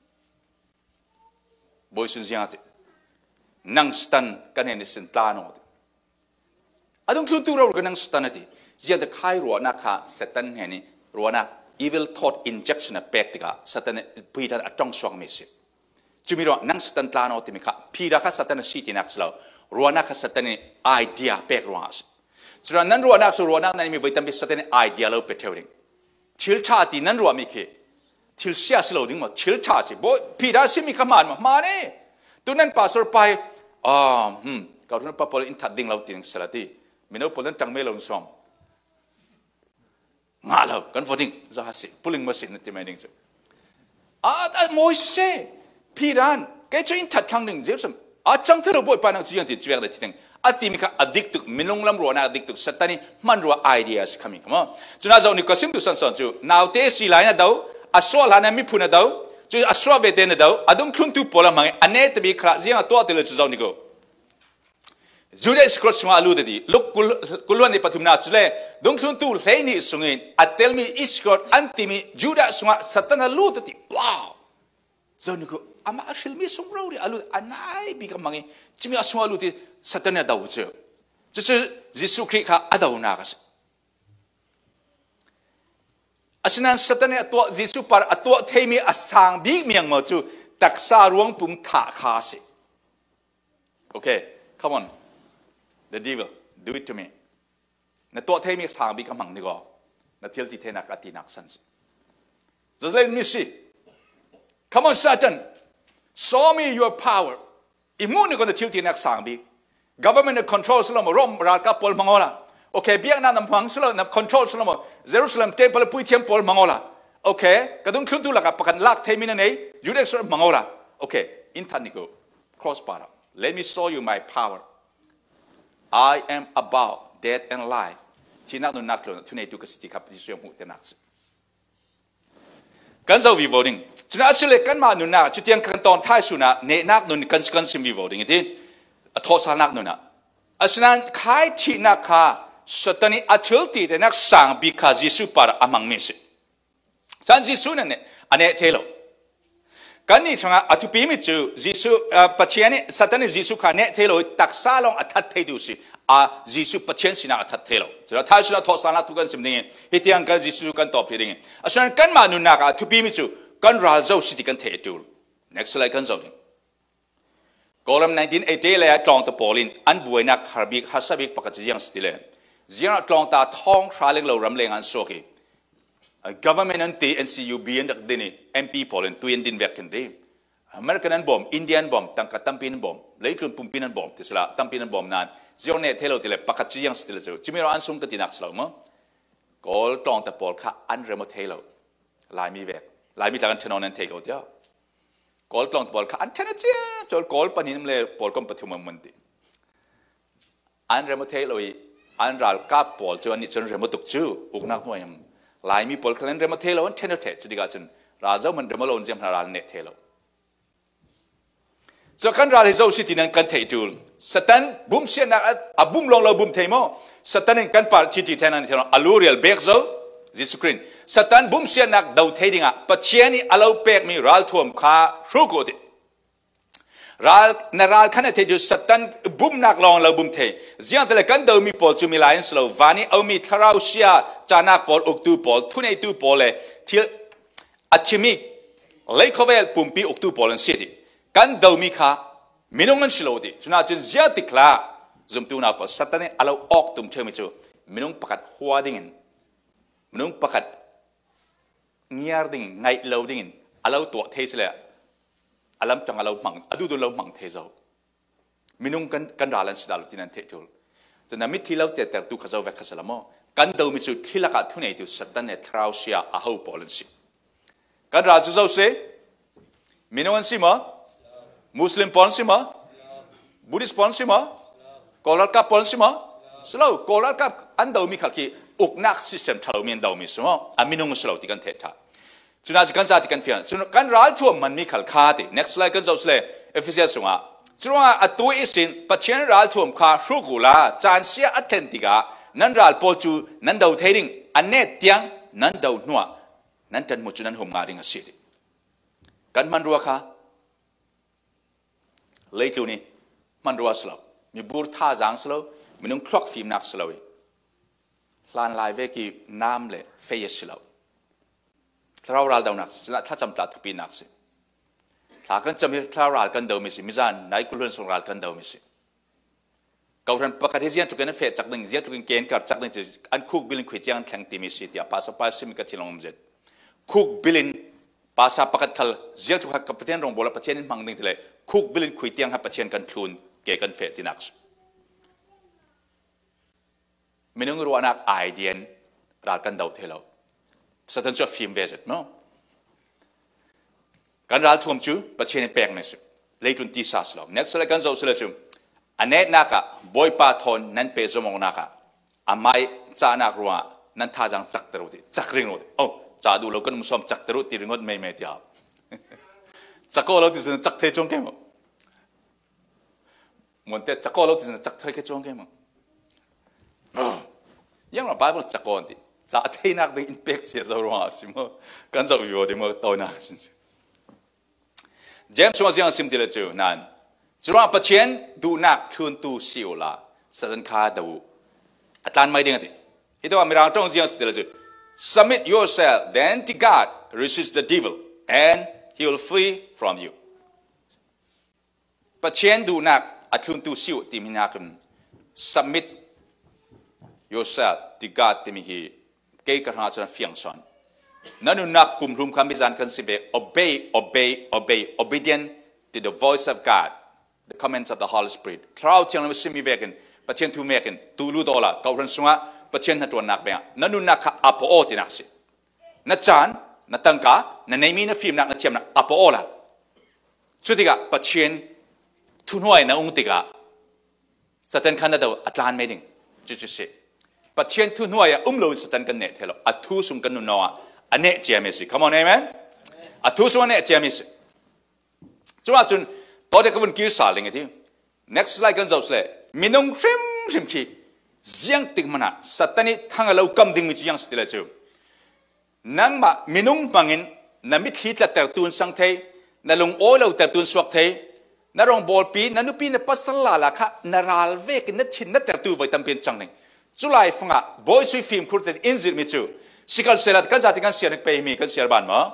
S2: บอยสุนเสียงอตินังสตันกันเห็นสินตาโนดอาดุงคลุตูเรากันนังสตันติเจียดใครรัวนักข้าสตันเห็นรัวนัก evil thought injection เป็กติกาสตันพีดันอัตจงสวงมิสิจุมีรัวนังสตันตาโนติมิข้าพีดักข้าสตันสิตินักสลาวรัวนักข้าสตันไอเดียเป็กรัวสิจุดนั้นรัวนักสุรัวนักนั้นมีวิตามินสตันไอเดียเราเป็ดเทวดิงทิลชาตินั้นรัวมิเคทิลเสียสลาวดิ้งมาทิลชาติบ่พีดัสิมิข้ามันมามาเนี่ยตัวนั้นปัสสาวะไปอ่าฮึเขาทุนปั๊บพอลินทัดดิ้งเราติงสลัดที่มิโนพอลินจังเมลอนสอมมาแล้วกันฟอดิ้งจะหาสิพอลิงมาสินที่ไม่ดิ้งสิอ่าแต่โมยเซ่พี่ร้านแกจะอินทัดทางหนึ่งเจ้าสมอาจังเธอรู้บ่อยปานังจีนที่จีนได้ที่ดิ้งอาทิมิกาอดิกตุกมินงลำรัวน่าอดิกตุกสตันนี่มันรัวไอเดียสขมิกมั้งจุดนั้นเราหนึ่งก็ซิมดูสันสันจูนาวเตสิลายน่ะดาวอัศวลานะมิพุนะดาวจุดอัศวเบเตนเดาอดุงทุนตุปอลมังอันเนตบีคราเสียงตัวเตลจุดเจ้านี่ก็จูเดสครอสมาลูเดดีลุกกุลกุลวันในปฐุมนาจุเลดุงทุนตุเลนี่สุงินอัตเตลมีอิสครอสอันติมีจูดาสมาสัตนาลูเดดีว้าวเจ้านี่ก็อามาอัลมีสงเราดิอาลูอันไหนบีกับมังจิมีอัศวลูเดสัตนาดาวเจ้าจุดยิสุคริข้าอดาวนากัสอาศัยสัตย์เนี่ยตัวยิสุปาร์ตัวเทมีอาสังบีมีอย่างมาจูตักซาร่วงปุ่มถาคาสิโอเค come on the devil do it to me นั่นตัวเทมีอาสังบีกำลังนี่ก็นั่นเที่ยวที่เทนักอตินักสันสิ just let me see come on Satan show me your power อิมูนี่ก็นั่นเที่ยวที่นักสังบี government control สลามร่มรัฐกับพลมังโกลาโอเคเบียงนั้นนำพังสลามนำ control สลามเยรูซาเล็มเทมเพลปุยเทียมพลมังโกลาโอเคกระดุมคลุ้นดูหลักประกันลักเทมินันเองยูเดสมังโกลาโอเคอินทันนิโก cross bar let me show you my power I am about death and life ที่นักนุนนักลงทุนในตุกสิทธิครับที่ช่วยหูเตนักกันจะวิวดิ้งจุดนั้นสิเลกันมานุนนักจุดยังขั้นตอนท้ายสุดนะเนนักนุนกันกันซิมวิวดิ้งที่ทศนักนุนนะอาศัยใครที่นักข้าสุดท้ายอัจฉริยะนักสังบิคาจิสุปาร์อามังมิสิสันจิสุนั่นเนี่ยอันนี้เทโลกันนี่ช่างอัตุปีมิจูจิสุปัจเจนี่สัตย์นี่จิสุขาเนี่ยเทโลตักซาลงอัตเทดูสิอาจิสุปัจเจนสินะอัตเทโลสุดท้ายสุดท้ายทศนักทุกันสิมดิ้งฮิตยังกันจิสุกันตอบดิ้งอาศัยกันมานุนนักอัตุปีมิจูกันรัลเจ้าสิที่กันเทดู next slide กันเจ้าดิ้งกอลัมnineteen eightyเลยกลองตะปอลินอันบุยนักฮาร์บิกฮาสบิกปกติยังสติเลเจียงกลองตาท้องชาเลงเรารำเลงอันโซกี government อันตี N C U B อันดักดินี M P พอลินตุยนดินเวกกันดีอเมริกันอันบอมอินเดียนบอมตั้งกัตัมปินบอมเลยกลุ่มปุ่มปินอันบอมที่สละตัมปินอันบอมนั้นเจียงเนี่ยเทโลติเลปกติยังสติเลจูจิมีเราอันซุ่มกันตินักสลาวมั้งกอลกลองตะปอลข้าอันเรมเทโลลายมีเวกลายมีจากอันเทนอนันเทโกเดียวกอลกลองตะปอลข้าอันเทนเจียจอลกอลปนิมเลปอลก็ปฐุมมันดีอันเรมเทโลอันรัลกับปอลจวนนี่จนเรมตุกจูอุกนักหน่วยลายมีปอลคะแนนเรมเทโลอันเทนเทจุดที่กันจนราเจ้ามันเรมโลนเจมส์รัลเนเทโลส่วนกันรัลที่เจ้าสิที่นั่นกันเทจูลสตันบุ้มเสียนักอับบุ้มลงเราบุ้มเทโมสตันนี่กันปาร์ชิติเทนันเทโลอัลูเรียลเบกโซจิสครินสตันบุ้มเสียนักดาวเทดิงะปัจเจนี่อัลเอาเบกมีรัลท่วมขารูโกดิรัลนรัลขันเทจูสตันบุ้มนักลองเราบุ้มเทเจียงแต่ละกันเดิมมีปอลจูมีไลน์สโลวานีเอามีทาราอุเซียจานักปอลอุกตูปอลทุนไอตูปอลเลยที่อัจฉริเลยเขาเวลปุ่มปีอุกตูปอลนเสียดิกันเดิมมีค่ะมินุมันสโลดิจุน่าจนเจียติกลาจุ่มตูนับปอลสตันเนี่ยเราออกตุ่มเชื่อมิจูมินุประกาศหัวดิ่งมินุประกาศเงียร์ดิ่งไงเราดิ่งเราตัวเทสเลยอาลัมจังเราหมั่งอดูดูเราหมั่งเทเจ้ามินุงกันกันราลันสิดาลุตินันเทจูจนนามิที่เราเตะแต่ตุขเจ้าเวกสลามกันเดามิจุที่ละกัดทุนไอติวสัตตันเนทคราวเชียอาหูปอลันสิกันราจุเจ้าเสมินุอันสิมามุสลิมปอนสิมาบุริสปอนสิมากอลกับปอนสิมาสโลกอลกับอันเดามิขัดกีอุกนักซิสเต็มทารุมินเดามิสมาอามินุงสโลติกันเทตาจุน่าจะกันซาติกันเฟียนจุนกันรัลทั่วมันมีขัลคาติ next slide กันจะสเลเอฟเฟซีสุงะจุนว่าตัวอิสินปัจเจนรัลทั่วขารูกุลาจานเสียอัตเทนติกานันรัลโปจูนันดาวเทริงอันเนตยังนันดาวนัวนันจันมุจุนันหงาดิงอสิติกันมันรัวค่ะเลยตัวนี้มันรัวสลบมีบูร์ท่าจางสลบมีนุ่งคล็อกฟิล์มนักสลบลานลายเวกีน้ำเล่เฟยสลบThlarau Raldonak ถ้าจำตัดทุกปีนักสิถ้ากันจำมี Thlarau กันเดิมมิสิมิจานนายกุลนส่งรัลกันเดิมมิสิเขาทันประกาศที่เจียนทุกคนเฟดจากหนึ่งเจียนทุกคนเกณฑ์กับจากหนึ่งจะอันคุกบิลินขุยเจียนแข่งตีมิสิที่อาภาษาภาษามิกาทิลงมิเจคุกบิลินภาษาประกาศขัลเจียนทุกคนกับประเทศรองบอลประเทศนี้มังดิ่งที่เลยคุกบิลินขุยเจียนให้ประเทศกันทุนเกย์กันเฟดที่นักสิไม่นึกรู้ว่านักไอเดียนรัลกันเดิมเท่าสถานที่ฟิล์มเวสต์เนาะการรัลทุ่มจูประเทศนี้แปลงนี่สิเลยทุนที่ซาสแล้ว next เลยกันจะสุดเลยจูอันนี้นักะบอยปาทอนนั่นเป็นสมองนักะอาไม่จ้านักรัวนั่นท่าจังจักรตรุดิจักริงรุดิโอ้จ้าดูเรากันมุสลิมจักรตรุดิริงดไม่ไม่เดียวจักรเราที่สุดจักเทจงแก่มั้งเหมือนแต่จักรเราที่สุดจักเทแค่จงแก่มั้งยังเราไปบนจักรนี่จะเทนักเป็นอินเปกเสียจะรู้ว่าสิมั้งกันจะอยู่ดีมั้งตัวนักสิเจมส์ชัวร์ยังสิมติเลจูนั่นจุดว่าปัจเจียนดูนักทุนตูสิวละสรันคาดูอัตลันไม่ดีกันทีที่ตัวมีเราต้องยังสิเลจู submit yourself then to God resist the devil and he will flee from you ปัจเจียนดูนักอัตทุนตูสิวที่มีนัก submit yourself to God ที่มีฮีเกี่ยวกับหาจนเฟียงสันนั่นนักกลุ่มรุมคำพิจารณ์กันสิเบ obey obey obey obedient to the voice of God the commands of the Holy Spirit คราวที่เราไม่สิมีเวกันปัจเจียนทูเมกันตูรูดอละเการันสุงะปัจเจียนนัดวันนักเบียนั่นนักอัปโอตินักสินัดจานนัดตังกานัดในมีนัดฟิล์มนักนัดเทียมนักอัปโอละสุดที่กะปัจเจียนทุนหวยนักองติกะสตันขันนัดเอาอัตลานไม่ดิ่งจุดจุดสิปัจเจียนทุนหวยอุ้มเราสตันกันเนตเทลอัตุสุงกันนุนเอาอันเนเจียมิสิ come on amen อัตุสุงอันเนเจียมิสิจุดว่าจุนตอนเด็กคนกินสาลิงที่ next slide กันจะเอาเลยมินงฟิมฟิมคียังติดมันอะสตันนี่ทั้งเรากำดิ่งมิจิยังสติเลจูนั่งมามินงบังอินนั่นมิดขีดละแต่ตุนสังเทนั่นลงโอเราแต่ตุนสวกเทนั่นรองบอลปีนั่นนุปีนั่นปัสสลาละค่ะนั่นรัลเวกนั่นชินนั่นแต่ตุไว้ตั้งเป็นจังหนึ่งจุลัยฟังอ่ะบอยสุยฟิล์มคุรเตอินซิลมิจูสิกัลเซลัดกันจัดกันเสียนึกไปมีกันเสียบ้านมั้ง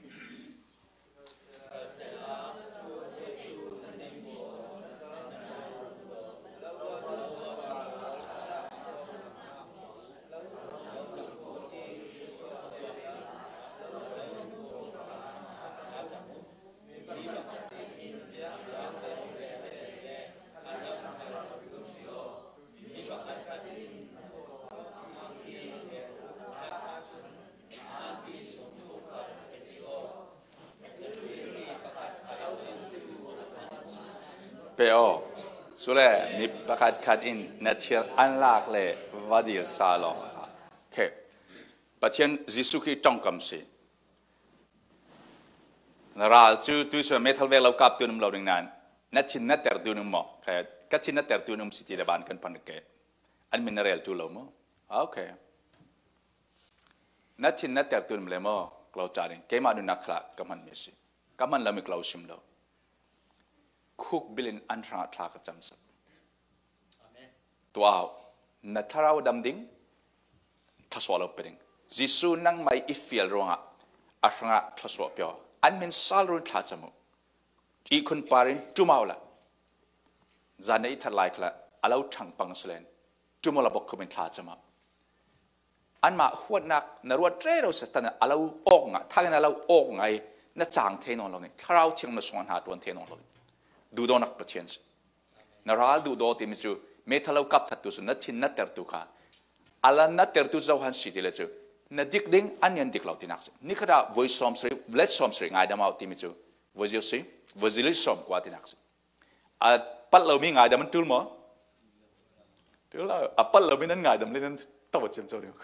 S2: เปโอสุเลมีประกาศขัดอินนัดเชียอันลากเลยวาดีซาโลโอเคปัจจัยจิสุขีจ้องกำสินราจูตุสเมทัลเวลเรากับตัวนึงเราดึงนั้นนัดชินนัดแต่ตัวนึงหมอแค่กัดชินนัดแต่ตัวนึงสิที่ระบานกันพันเกอันมินเรลตัวเราหมอโอเคนัดชินนัดแต่ตัวนึงเลยหมอเราจ่ายเกมาดูนักละกับมันมีสิกับมันเราไม่กล่าวชิมเราคุกบิลินอันทราทลากจำสักตัวเอานัทเราดำดิ่งทัศวเราเป็นจิสูนั่งไม่อิฟฟิลรงะอัฟงะทัศวเปียวอันเป็นซาลรุนทัศมุอีคนปารินจุมาละจานในทัศไลค์ละอาเราทั้งปังสเลนจุมาละบอกเขาเป็นทัศมาอันมาหัวนักนรวดเร่เราสตันอาเราออกงะถ้ากันเราออกไงนัดจางเทนอนเราเนี่ยถ้าเราเชียงมาสวนหาตัวเทนอนเราดูโดนักประเทศนราดูโดที่มิจูเมทัลเรากับทัดตุสุนัดชินนัดเตอร์ตุค่ะอาลันนัดเตอร์ตุเจ้าหันสิที่เลจูนัดดิกดิ้งอันยันดิกเราที่นักสินี่คือดา voice สอมสริ let สอมสริง่ายดามเอาที่มิจู voice ยูสิ voice ลิสอมกว่าที่นักสิอ่ะปัดเรามีง่ายดามันตุลมั้งตุลแล้วอ่ะปัดเรามีนั้นง่ายดามเลยนั้นตัวเจมส์เจ้าเดียว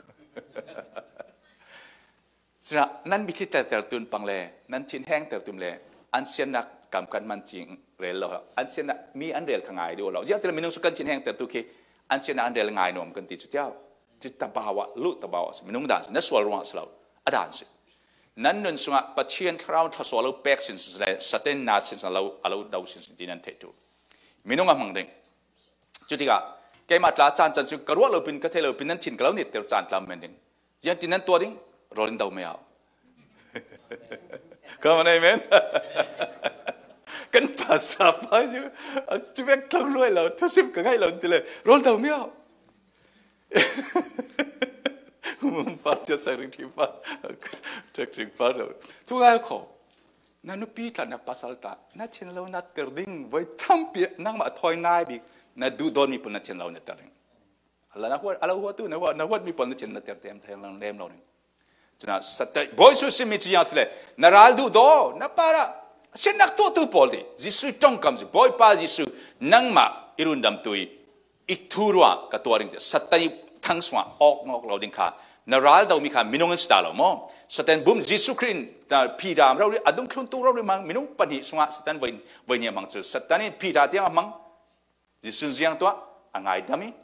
S2: สินะนั่นบิคิดแต่เตอร์ตุนปังเลยนั่นทิ้งแห้งเตอร์ตุนเลยอันเชียนนักกำกันมันจริงเรลเราอันเช่นมีอันเดียลข้างไงดูเราเจ้าที่เราไม่นุ่งสุกันชิ้นแห้งแต่ตัวคีอันเช่นอันเดียลไงหนุ่มกันติดจุดเจ้าจิตตาบาวะลุตตาบาวะไม่นุ่งด่านนั่นส่วนรวมสลาวอด่านสินั่นนั่นส่วนปัจเจียนคราวทัศวเราแปกสินสิเลยสเตนนาสินเราเราดาวสินสิที่นั่นเทตุไม่นุ่งมั่งเด้งจุดที่ก้าแกมาตราจานจันทร์กระวัวเราเป็นกระเทเราเป็นนั่นถิ่นกระเราเนี่ยเตอจานตามมันเด้งยังที่นั่นตัวดิ้งรอลินดาวไม่เอาก็มันไม่เมนกันภาษาพาจูจูเบกทำรวยเราทุกสิ่งก็ง่ายเราทีเลยรอลดาวไม่เอามึงฟ้าจะใส่ริที่ฟ้าเด็กริฟ้าเราทุกอย่างเขานั่นนุปีกันนับภาษาตานั่นเช่นเรานัดเตอร์ดิ้งไว้ทำเปียนั่งมาถอยนายบินั่นดูโดนมีผลนั่นเช่นเรานัดเตอร์ดิ้งอะไรนะว่าอะไรว่าตัวนั่นว่านั่นว่ามีผลนั่นเช่นนัดเตอร์เต็มเทเราเล่มเราเนี่ยฉะนั้นสัตย์บอยสุสิมิจิยังสิเลยนารัลดูโดนับปาระเช่นนักตัวตัวพอดีจิสุจ้องคำสิบอยป้าจิสุนั่งมาอิรุนดำตุยอิทุรัวกับตัวเองสัตย์ทั้งสวงออกนอกเราดิ้งค่ะนารัลดาวมีค่ะมินงสตาร์เราโม่สแตนบุมจิสุครินแต่พีดามเราเรียอดุงคลุนตัวเราเรียมังมินุปนิสุงะสแตนวันวันนี้มังจุสแตนนี่พีดาเตียงมังจิสุเจียงตัวอ่างไงดามิ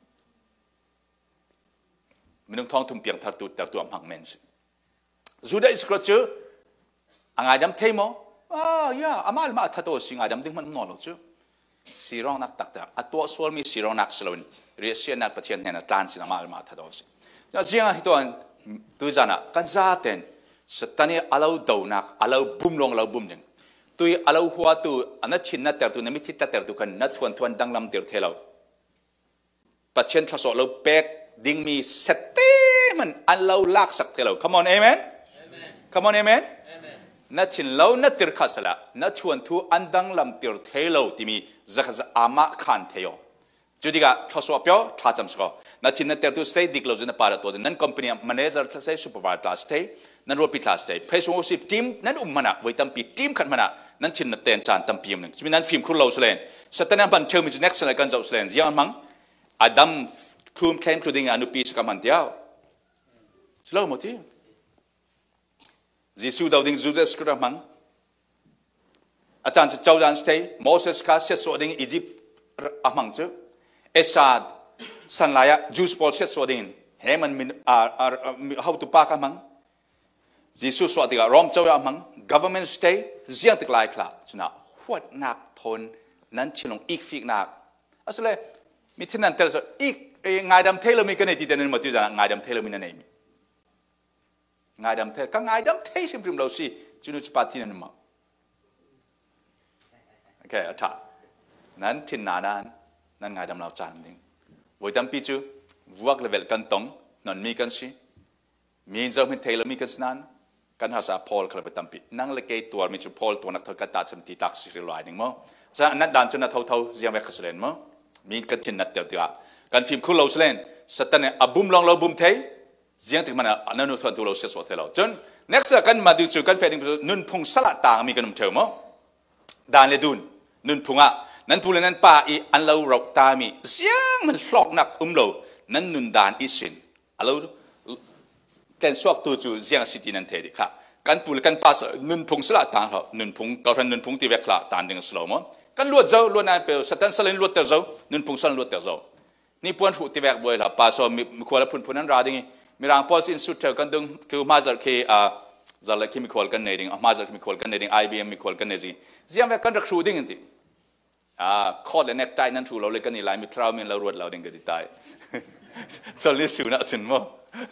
S2: มินุทองทุ่มเปียงทัดตุแต่ตัวมังเมนส์จูดาอิสกรจูอ่างไงดามเทมอ่ายาอามาลมาทัดตัวสิงไงดามดึงมันนอลจูสีรองนักตักแต่อัตัวส่วนมีสีรองนักสลวนเรียเสียนักปะเทียนเห็นตานสินามาลมาทัดตัวสิเจียงฮิตัวตัวจานะกันซาเตนสตานีอาลาวดาวนักอาลาวบุมลงอาลาวบุมหนึ่งตัวอาลาวหัวตัวอันนั้นชินนัดเตอร์ตัวนั้นไม่ชิดนัดเตอร์ตัวกันนัดทวนทวนดังลำเตอร์เทลาวปัจเจนทศเราเป็กดิ้งมีสเตมันอาลาวลักสักเทลาว come on amen come on amen นัดชินเรานัดเตอร์ข้าสละนัดทวนทวนดังลำเตอร์เทลาวที่มีจักรอามาขันเทียวจุดที่ก็ทศวรรษเปียวท่าจำสกอนัดชินนัดเตอร์ตัวสเตย์ดิกเราจะนับปาร์ตัวนั้นคอมพานีแมเนเจอร์คลาสเตย์ซูเปอร์วาร์คลาสเตย์นั่นรวมปีคลาสเตย์เพรสโอสิบทีมนั่นอุ้มมันอะไว้ตั้มปีทีมขันมันอะนั่นชินนัดเตนจานตั้มปีมหนึ่งจะมีนั่นฟิล์มคุณเราสเลนสแตนบันเชิงมีจุด next อะไรกันจะสเลนยังมั้งอดัมคลุมแขนคลุดิ่งอนุปีสกัมมันเดียวสโลว์หมดที่ยิสูดาวดิ่งจูเดสกระมังอาจารย์จะเจ้าจานสเตย์โมเสสคาเซสโซดิ่งอียิปต์อามังจูเอสตาดสันลายจูสปอลเซสโซดิ่งเฮมันมินอ่าอ่า how to ปากอามังยิสูสวัสดิการอมเจ้าอามัง government stay เสียงติดลายคลาจุน่าหัวนักทนนั้นชิลงอีกฟิกนักอาศัยมีที่นั่นเทเลสอีกงายดำเทเลมีกันในที่เดนมาติจาง่ายดำเทเลมีนั่นเองง่ายดำเทก็ง่ายดำเทสิพริมเราสิจุนุสปาตินันมาโอเคอ่ะท่านั้นทินนานั้นนั่นง่ายดำเราจานนึงวันตั้มปีจูวักเลเวลกันตรงนั่นมีกันสิมีเจ้ามีเทเลมีกันสนั้นกันหาสาพอลคลับตั้มปีนั่งเล็กตัวมีจูพอลตัวนักเทกัตตาชมตีตักสิริลายนึงมั้งฉะนั้นดันจนนักเท่าเท่าเสียงเวกสเลนมั้งมีกันทินนัดเดียวเดียวกันฟิล์มคุณเราสเลนสตันเนี่ยอับบุมลองเราบุมเทเสียงถึงมันอันนั้นทวนตัวเราเสียสวดเทเราจน next กันมาดูจูกันเฟดิงนุนพงสลัดต่างมีกันนุ่มเทอมั้งดานเลดุนนุนพงอ่ะนั่นพูดเลยนั่นป่าอีอันเราเราตามีเสียงมันหลอกหนักอุ้มเรานั่นนุนดานอีสินอันเราแกนสวกตัวจูเสียงสิตินันเทดิค่ะกันพูดเลยกันป่าสนุนพงสละต่างเขานุนพงก็เป็นนุนพงที่เวกละต่างดึงสโลมั้งกันลวดเจ้าลวดนายเปลสตันสลินลวดเตอร์เจ้านุนพงสลินลวดเตอร์เจ้านี่ปวนหูที่เวกบ่อยละป่าสมีควรพูดพูดนั้นราดิ่งมีรางพอสินสุดเท่ากันดึงคือมาจากที่อ่าจากที่มีควรกันในดิ่งมาจากที่มีควรกันในดิ่งไอบีเอ็มมีควรกันในดิ่งเสียงเวกกันรักชูดิ่งนี่อ่าข้อเล็กเน็กไตนั่นถูกเราเลยกันนี่หลายมีทราวมีเรารวดเราดิ่งกันที่ไตจนลิสูน่ะจนมั้ง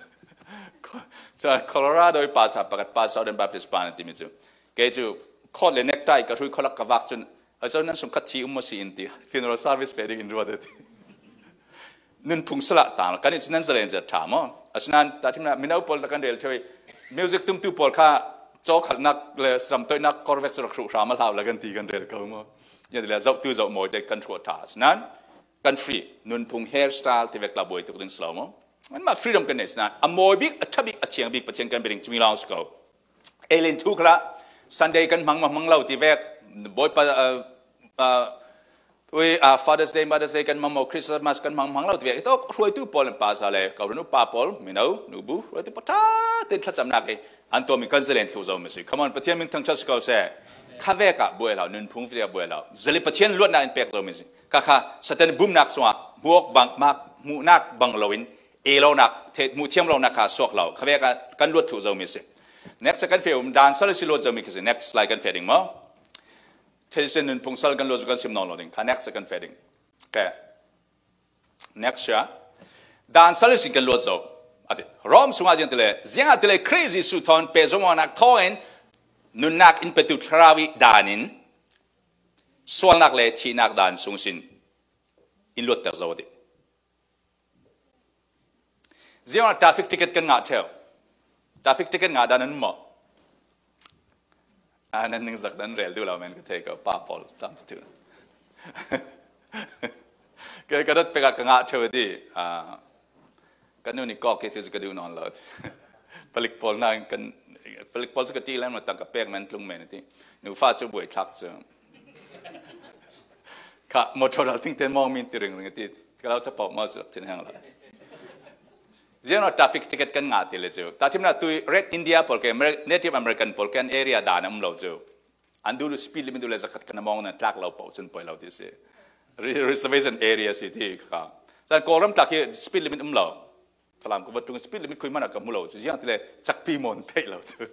S2: จากโคโลราโดยป่าสับปะกัดป่าซาวเดนบาปติสปานที่มิจูเกจูข้อเล็กเน็กไตก็ช่วยคนละกวักจนอาจารย์นั้นส่งคัดทีอุมสีอินทีฟินอลซาร์วิสเพดิ่งอินรัวเดตินั่นพุ่งสละต่างกันนี่นั่นแสดงจะถามอ่ะอาจารย์แต่ที่นั่นมินาอุปอลตะกันเดลช่วยมิวสิกตุ้มตุ้มปอลข้าโจ๊กขัดนักเลยสำตัวนักคอร์เวกส์รักษามาลาวแล้วกันทีกันเดลเขามั้งอย่างเดียวจะตัวจะมวยเด็กกันชัวร์ท่าฉะนั้นกันฟรีนุนพุงเฮร์สไตล์ที่เวกลาบวยตัวดึงสโลว์มั้งมันมาฟรีดอมกันเนี่ยฉะนั้นอมวยบิ๊กอัฐบิ๊กอัฐเชียงบิ๊กปัจเจียงกันเป็นจุมิลาวสกอเอเลนทุกละซันเดย์กันมังมังเล่าที่เวกบอยปะเอ่อเอ่อตัวอ่า Father's Day Mother's Day กันมังมังคริสต์มาสกันมังมังเล่าที่เวกตัวรวยตัวพอลภาษาเลยเขาเรียกป้าพอลมินานูบูรวยตัวปะท้าติดทัศน์นักเออันตัวมีกันเซเลนที่เราไม่ใช่ Come on ปัจเจียงมึงทั้งชัดสกอเซ่ข้าเวกะบัวเรานุนพุงฟิเดียบัวเราจะเลี้ยปะเทียนล้วนน่าอินเป็กเราไม่ใช่ข้าข้าสเตนบุมนักสวะบวกบังมักมูนักบังเราอินเอเรานักเทมูเทียมเรานักข้าสวกเราข้าเวกะกันล้วนถูกเราไม่ใช่ next กันเฟียมดานสลัดสิล้วนเราไม่ใช่ next slide กันเฟียดิ้งมั้งเทเซนุนพุงสลัดกันล้วนกันซิมนอลเราดิ้งข้า next กันเฟียดิ้งโอเค next อ่ะดานสลัดสิกันล้วนเราอะดิรอมสุมาจันทร์เลยเสียงอะไร crazy สุดทอนเปซอมานักทอเอ็นนุนนักอินเปตุทราวิดานินส่วนนักเล่ที่นักดานสุงสินอินลุตเตอร์โซดิเจ้าทราฟิกติเกตกันงาเทลทราฟิกติเกตงาดานันมั้งอันนั้นนึกสักนั้นเรลดูแล้วมันก็เทกับป้าพอลตามสตูก็กระโดดไปกับงาเทลดิอ่ากันนู่นนี่ก็เกิดจะดูนอนเลยผลิตพอลนั่งกันผลิตพอลสกัดที่แล้วมันตั้งกับเป๊กมันลุงเมนที่หนูฟ้าจะบวยทักเจอข้ามอเตอร์เราทิ้งเต็มมองมินติรึงเลยที่เราจะปอบมาจากที่นั่งเลยเจ้าหน้า traffic ticket กันงาติเลยเจ้าแต่ที่นั่นตัว red India พอลแก native American พอลแก area ด่านนั้นเราเจ้าอันดู speed limit ดูเลยสักกันมองนั่น track เราเป่าจนปล่อยเราที่เสีย reservation area สิที่ครับแต่ก่อนเริ่มจากที่ speed limit อุ้มเราฝรั่งก็ว่าตรง speed limit คุยมันกับมุเราเจ้าอย่างที่เลยจักปีมอนเทเราเจ้า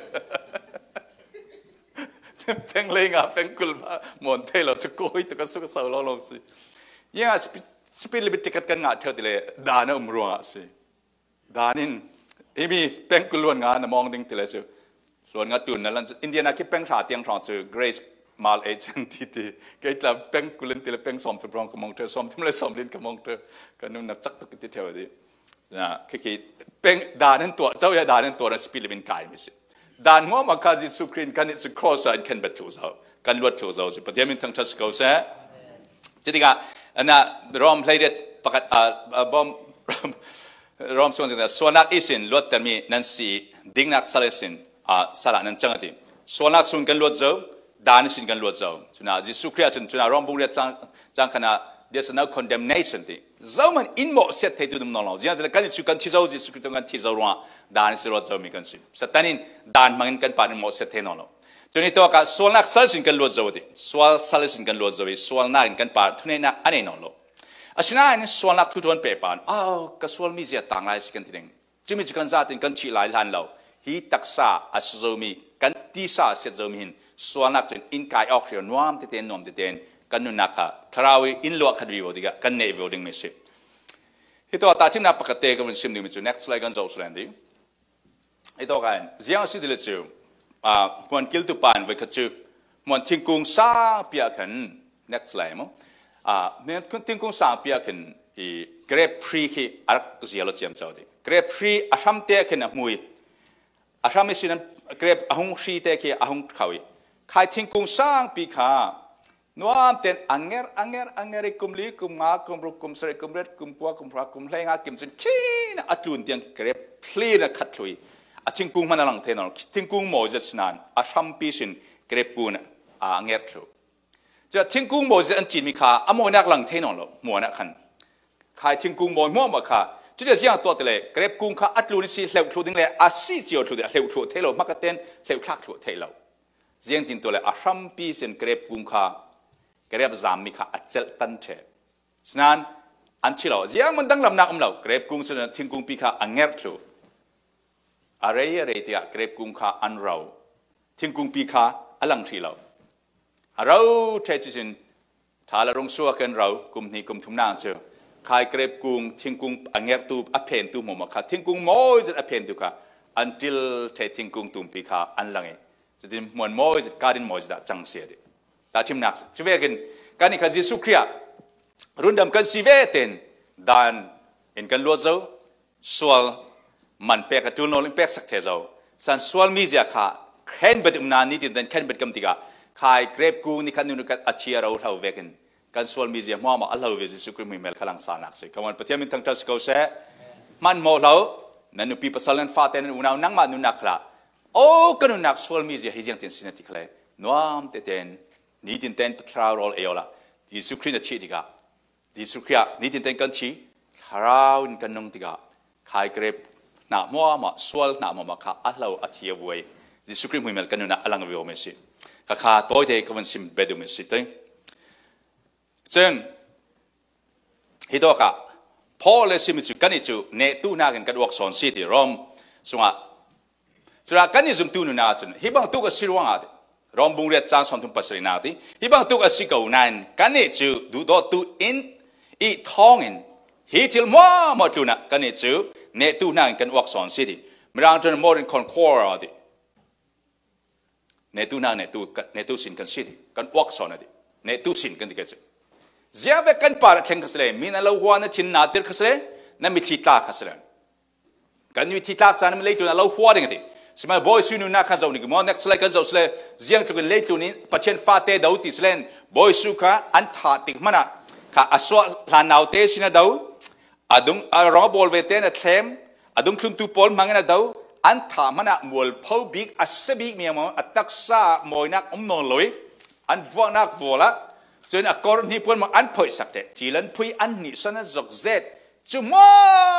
S2: เพลงเลงอ่ะเพลงกุลมอนเทเราจะโกยตัวกันสุกสาวลองสิยังอ่ะ speed limit ticket กันงาเท่าที่เลยด่านนั้นอุ้มรัวสิด่านินเอมีแป้งกุลวนงานมองดิ่งทีเลยสิส่วนงานตุนนั่นลันอินเดียนักที่แป้งชาเตียงทรานส์ Grace Mal Agent ที่ที่เกิดแล้วแป้งกุลนทีเลยแป้งสอมที่บรองกมองเธอสอมที่ไม่เลยสอมลินกมองเธอกันนู่นนับจักตุกที่เท่าดีนะคือคือแป้งด่านินตัวเจ้าอย่าด่านินตัวนั้นสปีดเป็นกายไม่สิด่านมั่วมาคาจิสุครีนกันนี่สุครอสอันเคนเบ็ดทูเซากันลวดทูเซาสิปฏิมินทั้งทัศกาเซ่จริงๆอ่ะอันน่ะรอมเพลย์เด็ดปกติอ่าบอมรอมส่วนที่ส่วนนักอิสินลวดแต่มีนั่นสิดิ้งนักสลัดสินอ่าสลัดนั่นจังที่ส่วนนักส่วนกันลวดเจ้าด่านสินกันลวดเจ้าจุน่าจิสุครีจนจุน่ารอมบุญเรียจังจังขณะ there's no condemnation ที่เจ้ามันอินโมเสียที่ดูดมนองเราอย่างที่กันสุกันที่เจ้าจิสุครีตรงกันที่เจ้ารัวด่านสิลวดเจ้ามีกันสิสตันินด่านมันกันปานอินโมเสียที่นองเราจนนี้ตัวกันส่วนนักสลัดสินกันลวดเจ้าที่ส่วนสลัดสินกันลวดเจ้าส่วนนักกันปานทุนนักอันนี้นองเราอาชีพนั้นส่วนนักทุนเปย์ปานอ้าวก็ส่วนมีเสียต่างหลายสิกันทีเดียวจึงมีกันซาตินกันชีหลายล้านเราฮีตักษาอาศัยมีกันที่ซาเสียจมีหินส่วนนักจนอินกายออกเรียนน้อมติเตนน้อมติเตนกันนุนักทราวีอินลวกขัดวิวดีกะกันเนวิวดิ้งไม่สิที่ตัวตาชิมนับปกติกันเป็นซิมดิมิจู next slide กันจะอุสเลนดีที่ตัวกันเสียงสิเดลจูอ่ามันกิลตุปานไว้ขจูมันทิ้งกุ้งซาเปียกัน next slide มั้งอ่าเนี่ยทิ้งกุ้งซาเปียกันอีเกรปฟรีที่อารักเสียรถเจียมเจ้าดีเกรปฟรีอาชัมเตะกันนะมวยอาชัมไม่ใช่นั้นเกรปอาหงฟรีเตะกันอาหงเขาอีใครทิ้งกุ้งซาปีขานัวเต็นอังเกอร์อังเกอร์อังเกอร์กุมลีกุมงากุมรุกุมสระกุมเล็ดกุมปัวกุมพระกุมเลงากุมจนขี้นะอัจจุนเตียงเกรปฟรีนะขัดลุยอาทิ้งกุ้งมันนั่งเทนอลทิ้งกุ้งโมจะสนานอาชัมปีสินเกรปปูนอังเกอร์ลุจะทิ้งกุ้งโมจะอันจีมีขาอโมนักหลังเทนอลมัวนักขันใครทิ้งกุ้งโมมัวมาขาจุดเดียวตัวเตะเกรปกุ้งขาอัจจุนสิเหลวทุดิ้งเลยอาศิเจียวทุดิ้งเหลวทุเทโลมักเต้นเหลวชักทุเทโลเจียงจินตัวเลยอาชัมปีสินเกรปกุ้งขาเกรปจามมีขาอัจเจลตันเทฉะนั้นอันที่เราเจียงมันตั้งลำนักอุ้มเราเกรปกุ้งส่วนทิ้งกุ้งปีขาอังเกอร์ลุอะไรอะไรที่เกรปกุ้งขาอันเราทิ้งกุ้งปีขาอลังที่เราเราเทจินถ้าเราลงสัวกันเรากุมนี้กุมทุ่มนางเจอขายเกรบกุ้งทิ้งกุ้งอังเกอร์ตูอเพนตูหมมาขาทิ้งกุ้งโม่จะอเพนตูค่ะอันทิลเททิ้งกุ้งตุ่มปีขาอันหลังเองจะดินมวนโม่จะการดินโม่จะจังเสียดิแต่ทิมนักช่วยกันการนี้ข้าจิสุครียรุ่นดำกันสิเวเต็นดานเอ็นกันลวดเจ้าสวลมันเปกตุลโนลิมเปกสักเทเจ้าสันสวลมีเสียขาเข็นเบ็ดอุมนานี่ติดเดินเข็นเบ็ดกำติกาขายเกรบกุ้งนี่คันนู้นกันอาเชียเราเท่าเวกันกันส่วนมีเสียมั่วมาอัลลอฮฺเวจิสุครีมีเมลขลังสานักสิคำวันปฏิมินทั้งทัศกาเสมันโมเรานั่นนุปีภาษาเลนฟาเตนอุณานังมานุนักละโอ้กันนุนักส่วนมีเสียฮิจังเต็นสินาติคเลยนัวมเต็นนี่ตินเต็นทราวรอลเอวละดิสุครีจะชี้ติกาดิสุครีนี่ตินเต็นกันชี้ทราวน์กันนุ่งติกาขายเกรบหน้ามั่วมาส่วนหน้ามั่วมาข้าอัลลอฮฺอาเทียบไว้ดิสุครีมีเมลกันนุนักอัลลังเวอเมสิข้าข้าตัวเด็กก็มันซิมเบดูเมสิตึงเช่นฮิโตกะพอเลยสิมิจุกันนี่จูเนตูนากันกันวักสอนสิที่รอมสุงะสุรากันนี่จุมตูนุนาจุนฮิบังตุกสิรวังอาดิรอมบุงเรียจานสอนทุมปัสรินาดิฮิบังตุกสิกาวนันกันนี่จูดูดอตูอินอีท้องอินฮิจิลมัวมาตูนะกันนี่จูเนตูนากันวักสอนสิที่มรางจนมอรินคอนคอร์อาดิเนตูนาเนตูเนตูสินกันสิที่กันวักสอนอาดิเนตูสินกันที่กันเจ้าเบกันปาร์ทเองขัสเลมีนั่นเราหัวนั่นชินนาติร์ขัสเลนั่นมีทิตาขัสเลกันมีทิตาสารมันเลี้ยงเราหัวเองที่สมัยบอยซูนุนักขันเจ้านี่ก็มอง next slide กันเจ้าสเลเจ้าจุกันเลี้ยงนี่ปัจจัยฟาเตดาวติสเลนบอยซูค่ะอันท่าติมันอ่ะค่ะอสวะลานาวเตสินะดาวอดุงอารองบอลเวเตนเทมอดุงคลุมตูปอลมังนะดาวอันท่ามันอ่ะมวลพาวบิกอัศบิกมีมั้งอัตตักษามอยนักอมนอนลอยอันวัวนักวัวละจนอกรณีพวกมันอันพอยสักเด็ดจีลันพุยอันนี้สันจกเจ็ดจุมา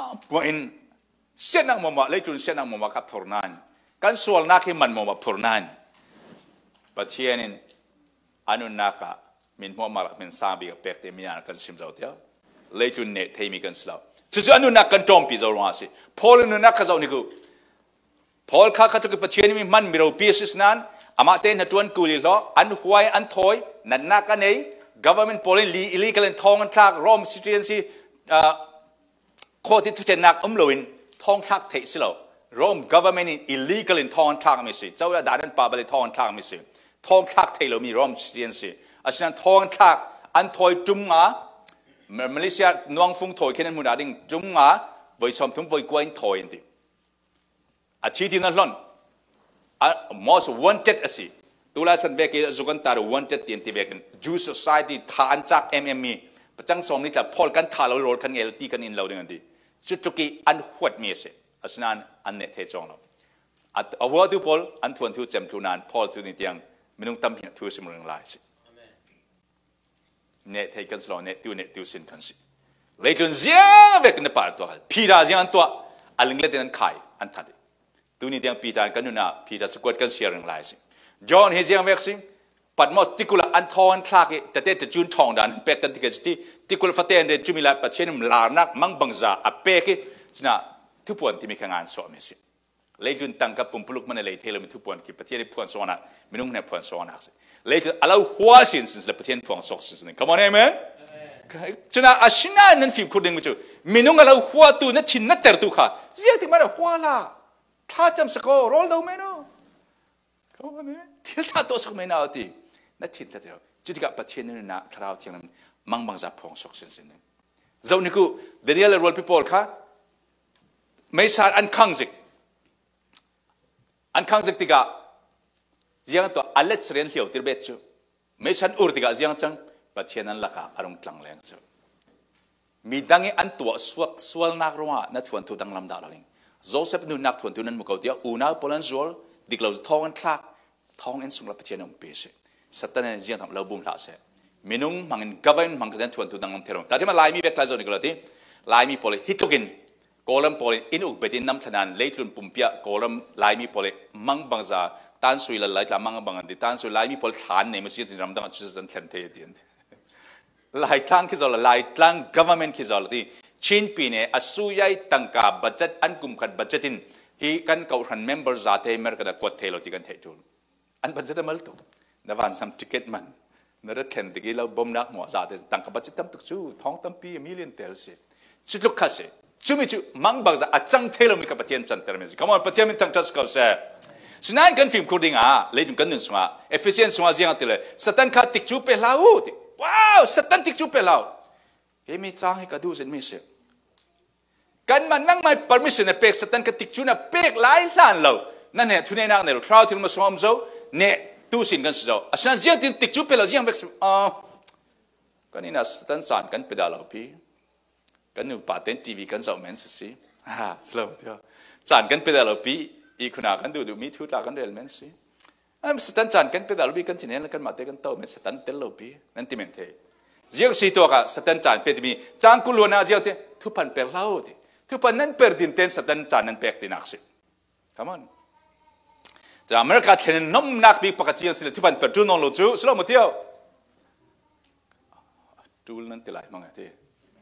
S2: ปอินเส้นนักมัวเลยจุนเส้นนักมัวกับทอร์นันกันส่วนนักที่มันมัวทอร์นันประเทศนี้อนุนักมินมัวมาลักมินซาบีกับเป็กเตมีอันกันซิมเจ้าเดียวเลยจุนเนทให้มีกันสลาวจุดอนุนักกันจอมปีเจ้าหน้าสิพอลอนุนักเขาเจ้านี่กูพอลข้าข้าตุกประเทศนี้มันมีเราปีสิสนั้นอามาเต้นจวนกุลีล้ออันหวยอันถอยนั่นนักกันเอง government policy illegal ทองกันทากรอมสิทธิสิข้อที่ทุจริตนักอุ้มลวินทองทักเทสิโลรอม government illegal ทองทักไม่สิเจ้าอย่าด่าดันป่าบริทองทักไม่สิทองทักเทโลมีรอมสิทธิสิอาศัยทองทักอันถอยจุ่มงามาเลเซียนวงฟงถอยแค่นั้นมุดาดิ่งจุ่มงาไว้สมทุนไว้กวนถอยนี่อาทิตย์ที่นั่นล้น most wanted สิตุลาสันเบกิจุกันตาร์ wanted ตีนที่เบกิน Jew society ทานจาก เอ็ม เอ็ม อี ประจังสมนี่แต่พอลกันทาเราโรลกันเอลตีกันอินเราดึงกันดีจุดทุกี้อันหวดมีเสอาศัยนั้นอันเนตเทจงเราอัตอวัวดูพอลอันทวนทุจมทุนานพอลทุนิตยังไม่ต้องตั้มหินทุสิมุงไลสิเนตเทกันสโลเนตติวเนตติวสินกันสิเลยจนเสียเวกันในป่าตัวพีราเสียงตัวอันลิงเลตินันขายอันทัดตัวนี้ยังพีรากันนู่นน่ะพีราสกุลกันเสียงไลสิจอห์นเฮเซียงเวกซิปัดหมดติกุลอันทอนคลากแต่เด็ดจะจุนทองดันเป็กกันที่กันที่ติกุลฟัตเตนเดจุมิลาปัจเจนมลานักมังบังซาอเป็กชนะทุกปวนที่มีขงานสวมิสิเลยจุนตั้งกับปุ่มปลุกมันเลยเทเลมิทุกปวนที่ประเทศที่พวนสวนักมินุ่งเนี่ยพวนสวนักสิเลยจุนอาลาหัวสินสินเลยประเทศพวนสวสินสิ come on amen ชนะอาชินานั่นฟิล์มคุณดึงมาจูมินุ่งอาลาหัวตูนั่นชินนั่นเตอร์ตูค่ะเสียที่มันหัวละถ้าจำสกอร์โรลดาวเมโน่ come on amen ที่ถ้าตัวสกไม่น่าตีนั่นทิ้งแต่เดียวจุดที่กับประเทศนั้นนะทาราวเทียงนั้นมังบังจับพองสกสินสินเนี่ยเจ้านี่กูเดี๋ยวเราโรลพิพอลค่ะไม่ใช่อันขังจิกอันขังจิกที่กับยังตัวอัลเลสเรียนเลี้ยวติดเบ็ดจูไม่ใช่อุรที่กับยังจังประเทศนั้นละค่ะอารมณ์กลางแรงจูมีดังอันตัวสวกสวลนักรัวนักทวนทุดังลำดาเราเองโจเซฟนูนักทวนทุนั้นมุกเอาเดียวอูน่าโปแลนด์จวลดิกเราท้องอันคลากท้องอันสุงละประเทศนั้นเปย์สัตว์นั้นยังทำเราบุญละเสียมินุ่งมังกวนมังกันทวนทุดังลำเทลงแต่ที่มาลายมีเบคลาโซนิกละที่ลายมีโพลิฮิตุกินโกลัมโพลิอินอุกเบตินน้ำทนานเลทุนปุ่มเปียโกลัมลายมีโพลิมังบังซาตันสุยละลายละมังบังอันดิตันสุยลายมีโพลิฐานเนี่ยมันสิ่งที่รำดับชุดสันเทนเทียดินลายครั้งที่เราลายครั้ง government ที่เราที่ชินปีเนี่ยอสุยัยตั้งกาบัจจัตอันกุมขัดบัจจัตินฮีกันเก่าหัน member ซาเทเมอร์กันกดเทโลที่กันเทจูอันบัจจัตมัลตุนวันสัมติเกตมันนรกเข็นที่เราบ่มนักหัวซาเทตั้งกับบัจจัตตั้มตุกชูท้องตั้มปีมิลลิอนเทลสิชุดลุกขัดสิจุมิจูมังบังซาอัดจังเทโลมีกับประเทศจันเตอร์มิสิคำว่าประเทศมันตั้งทัศเขาเสียฉะนั้นกันฟิล์มคูดิ้งอ่ะเลยถึงกันหนึ่งส่วนเอฟฟิเชียนส่วนยังติเลยสตันขาติกจูเปล่าติว้าวสตันติกจูเปล่าเฮ้ยมีจ้างให้กระดูกเส้นมิสิกันมันนั่งไม่ permission เนี่ยเป็กสตันขาติกจูน่ะเป็กหลายล้านเรานั่นเนี่ยทุนนักเนี่ยเราคราวที่เรามาสวมเจ้าเนี่ยตู้สินกันสิเจ้าฉะนั้นเจ้าติกจูเปล่ายังเป็กอ่ากันนี่นะสตันสานกันไปได้แล้วพี่กันอยู่ป่าเต็นทีวีกันเจ้าแมนสิฮ่าสลบเดียวสานกันไปได้แล้วพี่อีกคนอ่ะกันดูดูมีทุตากันเดลแมนสิสตันจานกันไปได้แล้วพี่กันที่เนี่ยแล้วกันมาเตะกันโตมันสตันเตลแล้วพี่นั่นที่มันเทเจ้าสิตัวกันสตันจานเป็นที่มีจางกุลวนาเจ้าเททุพันเปล่าที่ทุพันนั้นเปิดดินเต้นสตันจานนั้นเปิดดินักสิ come on จากอเมริกาเทนน้ำนักบิ๊กปากเจียนสิทุพันเปิดจูนองโลจูสโลมาเที่ยวจูนั่นที่ไรมั่งไงที่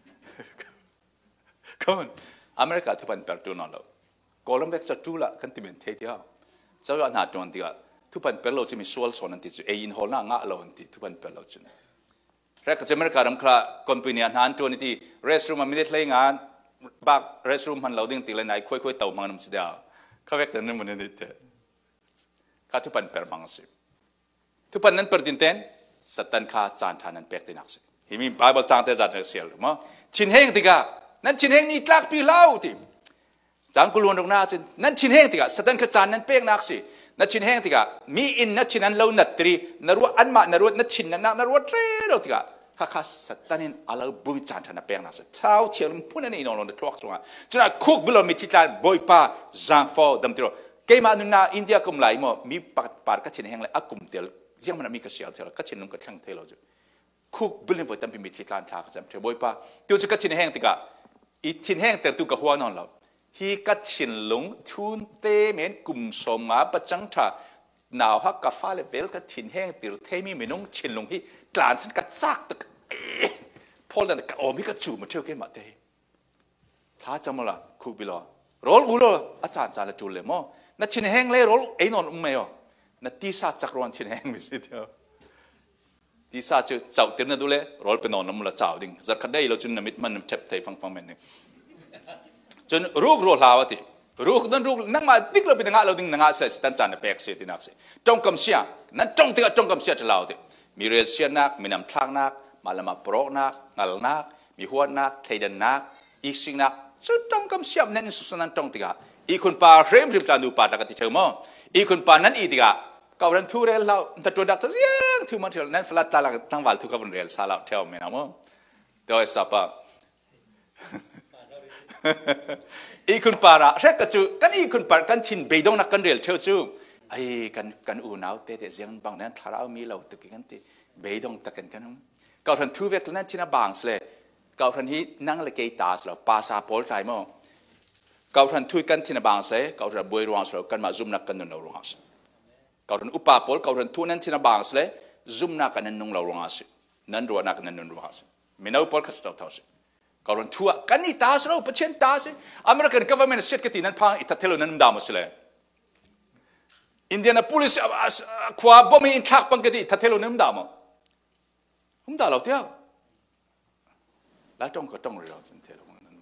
S2: come on อเมริกาทุพันเปิดจูนองโลโกลัมเบกจะจูละกันที่มันเที่ยวเจ้าหน้าจวนที่ว่าทุกปันเป็นเราจะมีส่วนส่วนนั้นที่จะเอ็นหัวหน้างะเราอันที่ทุกปันเป็นเราจนแรกจะอเมริกาดำคลาคอมพานีอาหารจวนที่เรสรูมมันไม่ได้เลยงานบักเรสรูมมันเราดิ้งตีเลยนายคุยคุยเต่ามันน้ำเสียเขาเวกแต่นั่นมันนี่เถอะข้าทุกปันเป็นบางสิ่งทุกปันนั้นเปิดดินเต้นสตันข้าจานทานั้นเป็กตินักสิ่งที่มีไบเบิลจางเตจานเสียหรือมั้งชินเฮงติกานั้นชินเฮงนี่กลักปีเล่าที่จางกุลวนตรงหน้าจินนั้นชินเฮงติกาสตันข้าจานนั้นเป็กนักสิ่งนัดชินแห้งติกามีอินนัดชินนั้นเรานัดตรีนรัวอันมานรัวนัดชินนั้นนรัวเทรเราติกาข้าข้าสตันนินอาลาบุญจานทนาเปียงนัสเท้าเทียมพูดนั่นเองนอนในทรอกสวงจนคุกบิลมีทิลานบอยป้าจางฟอดัมติโรเกมานุนาอินเดียกุมไหลมั่วมีปากปากกัชินแห้งเลยอากุมเทลยังมันมีกระเสียวเทลกัชินนุ่งกัช่างเทลจูคุกบิลมีไว้ตั้มมีทิลานทากัจจำเทลบอยป้าตัวจุกัชินแห้งติกาอีทินแห้งแต่ตุกหัวนอนเราฮีกัดชินหลงทุนเตเมนกุมสมมาประจังท่าหนาวฮักกาฟ้าเลเวลกัดทินแห้งติรุเทมีเมนงชินหลงฮีกลานสันกัดซากตะพอแล้วกัดโอมิกัดจูมาเที่ยวเกมาเตท้าจำมาละคูบิลอรอลอุลอาจารย์จาระจูเลยมั้งนัดชินแห้งเลยรอลไอ้นอนอุ้มไม่ยอนัดตีซาจักรวาลชินแห้งไม่ใช่เดียวตีซาจะเจ้าเต็มนั่นดูเลยรอลเป็นนอนน้ำละเจ้าดิ่งจะคัดได้เราจุนนมิดมันเจ็บไทยฟังฟังมันหนึ่งจนรูกรัวลาวติรูกนั่นรูกนั่งมาติ๊กเราเป็นงาเราดิ่งงาเสร็จตั้งจานเปกเสียที่นักเสียจงกำเสียนั่นจงติ๊กจงกำเสียจะลาวติมีเรียเสียนักมีน้ำทางนักมาละมาโปรนักงาลนักมีหัวนักเคยดันนักอีกสิ่งนักสุดจงกำเสียนั่นสุดนั้นจงติ๊กอีคนป่าเริ่มริบจานดูป่าตะกัดที่เชื่อมั้งอีคนป่านั้นอีติ๊กเก่าเรื่องทุเรศเราแต่ตัวดักทั้งยังทุมันเท่านั้นฟลัดตาลังทั้งวันทุกคนเรียนสาระเท่าไม่นะมั้งเดี๋ยวสับปะอีคนป่าระเร็กกจูกันอีคนป่ากันทินเบยดงนักกันเรียลเท่าจูไอ้กันกันอูน่าเตะเดี๋ยวยังบางนั้นทารามีเราตุกิกันตีเบยดงตะกันกันนู้เก่าทันทุเวกนั้นที่น่าบางเลยเก่าทันที่นั่งเลเกตาสเราปาซาโพลไทยมั้งเก่าทันทุกันที่น่าบางเลยเก่าทันบวยรวงสเรากันมาซุ่มนักกันนุ่นเรารวงสเก่าทันอุปาโพลเก่าทันทุนั้นที่น่าบางเลยซุ่มนักกันนุ่นเรารวงสนั่นรัวนักกันนุ่นรวงสไม่น่าอุปาโพลขัดต่อเท่าสิก่อนทั่วกันนี่ตาสเราประเทศตาสิอเมริกัน government เสร็จกันที่นั่นพังอิตาเทลนั้นดามุสเลยอินเดียนาโพลิสขวาบ่มีอินทักปังกันที่อิตาเทลนั้นดามุผมด่าเราเที่ยวแล้วจ้องก็จ้องเราสินเทลนั้น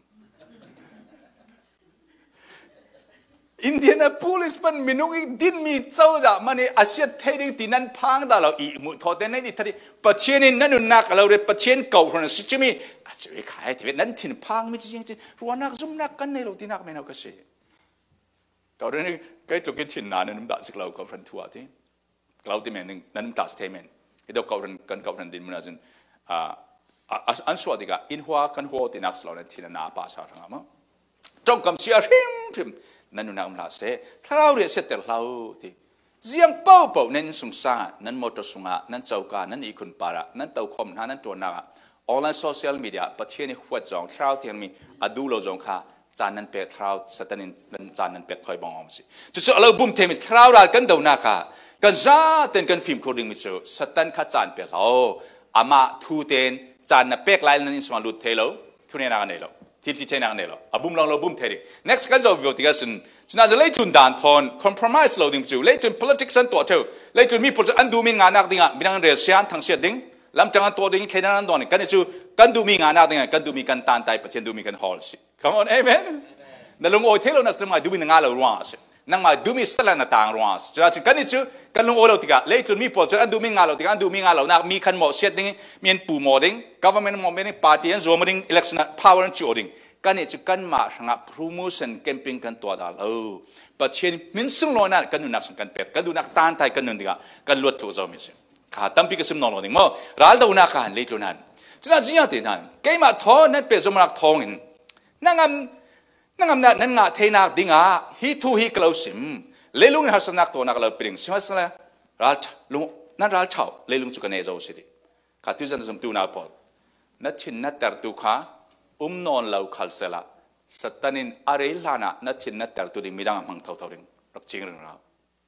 S2: อินเดียนาโพลิสมันมีนุ่งดินมีเจ้าจ้ะมันในอาเซียนเทดิงที่นั่นพังด่าเราอีมุทอเตนนี่ที่ประเทศนี้นั่นนุ่นนักเราเรียกประเทศเก่าคนนั้นสิจิมีจะไปขายที่นั่นถิ่นพังไม่จริงจริงรัวนักซุ่มนักกันในเราที่นักไม่เอาก็เสียเก่าเรื่องนี้ใกล้ตัวกินถิ่นนานนั่นด่าสิเราเก่าพันทัวที่เราที่แม่หนึ่งนั่นด่าสเตเมนที่เราเก่าพันกันเก่าพันดินมันจนอ่าอันสวัสดิกาอินหัวกันหัวที่นักเราเนี่ยถิ่นนาป่าสาทั้งมั้งจงกำเสียริมริมนั่นนุ่นนักมันลาเสถ้าเราเรียนเสร็จแต่เราที่เสียงเป่าเป่านั่นสงสารนั่นมอเตอร์สุงะนั่นเจ้าการนั่นอีคนป่าระนั่นเต่าคอมนั่นตัวนักออนไลน์โซเชียลมีเดียประเทศนี้หัวจงเท้าที่มีอดูโลจงค่ะจานนั้นเป็ดเท้าสตันินจานนั้นเป็ดถอยบองอมสิจุดสุดเราบุ้มเทมิเท้าเรากันเดาหน้าค่ะกันจ้าเต้นกันฟิล์มโคดิ้งมิจูสตันข้าจานเป็ดเราอามาทูเต้นจานนั้นเป็ดไลน์นั้นสมาลุดเทโลทุเรียนนักเนโลทิพย์ที่เทนักเนโลอาบุ้มลองเราบุ้มเทดิ next กันจะวิวติกันสินฉะนั้นจะเล่จุนด่านทอน compromise เราดิ้งจูเล่จุน politics สันตัวเท่าเล่จุนมี politics อันดูมีงานนักดิ้งอ่ะมีนักเรียนเสียนทั้งเสียดิ้งลำจังตัวดิ้งแค่นั้นตอนนี้กันจูกันดูมีงานนักดิ้งกันดูมีกันตานไตประเทศดูมีกันฮอลสิ come on amen นั่นลงโอเทโลนักสมัยดูมีงานเรารวงสินั่งมาดูมีสลันต่างรวงสิฉะนั้นกันจูกันลงโอเราติกะเล่จุนมี politics อันดูมีงานเราติกะอันดูมีงานเรานักมีคันหมดเสียดิ้งมีนปูหมดดิ้ง government หมดดิ้ง party อันโจมดิ้ง election power อันจูดิ้งกันนี่จะกันมาสังกัด promotion campaign กันตัวดาลเออประเทศมินซึ่งโลนั่นกันดูนักสังกัดเป็ดกันดูนักตานไทยกันนึงดีกว่ากันลวดตัวเจ้ามิสิข้าตั้มปีกสิมนอนลงมั้งรัลดาอุนักกันเลยตัวนั้นฉะนั้นจริงๆที่นั่นเกี่ยมาท้อนั่นเป็นสมรักท้องอินนั่งงำนั่งงำนั่นนั่งงาเทนักดิ่งอ่ะฮิทูฮิกลาวซิมเลลุงหัสนักตัวนักเราเปลี่ยนสิมาสละรัลลุงนั่นรัลเช่าเลลุงจุกันเอเจ้าสิทีข้าที่จะนึกตัวนักพอนั่นทินนั่นแต่ตัวข้าอุ้มนอนเราขัดเสละสตันินอะไรล่ะนะนัดทินนัดแต่ตัวดิ้งมีดังมังเท่าเท่าริงรักจริงหรือเปล่า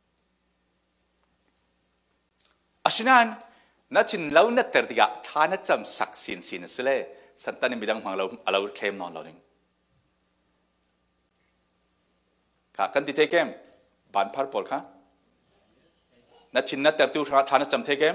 S2: อาชินันนัดทินเรานัดแต่ติกะท่านัดจำสักสินสินสิเลยสตันินมีดังมังเราเราเข้มนอนเราดิ้งข้ากันที่เทเกมบานพาร์ปอลค่ะนัดทินนัดแต่ตัวท่านัดจำเทเกม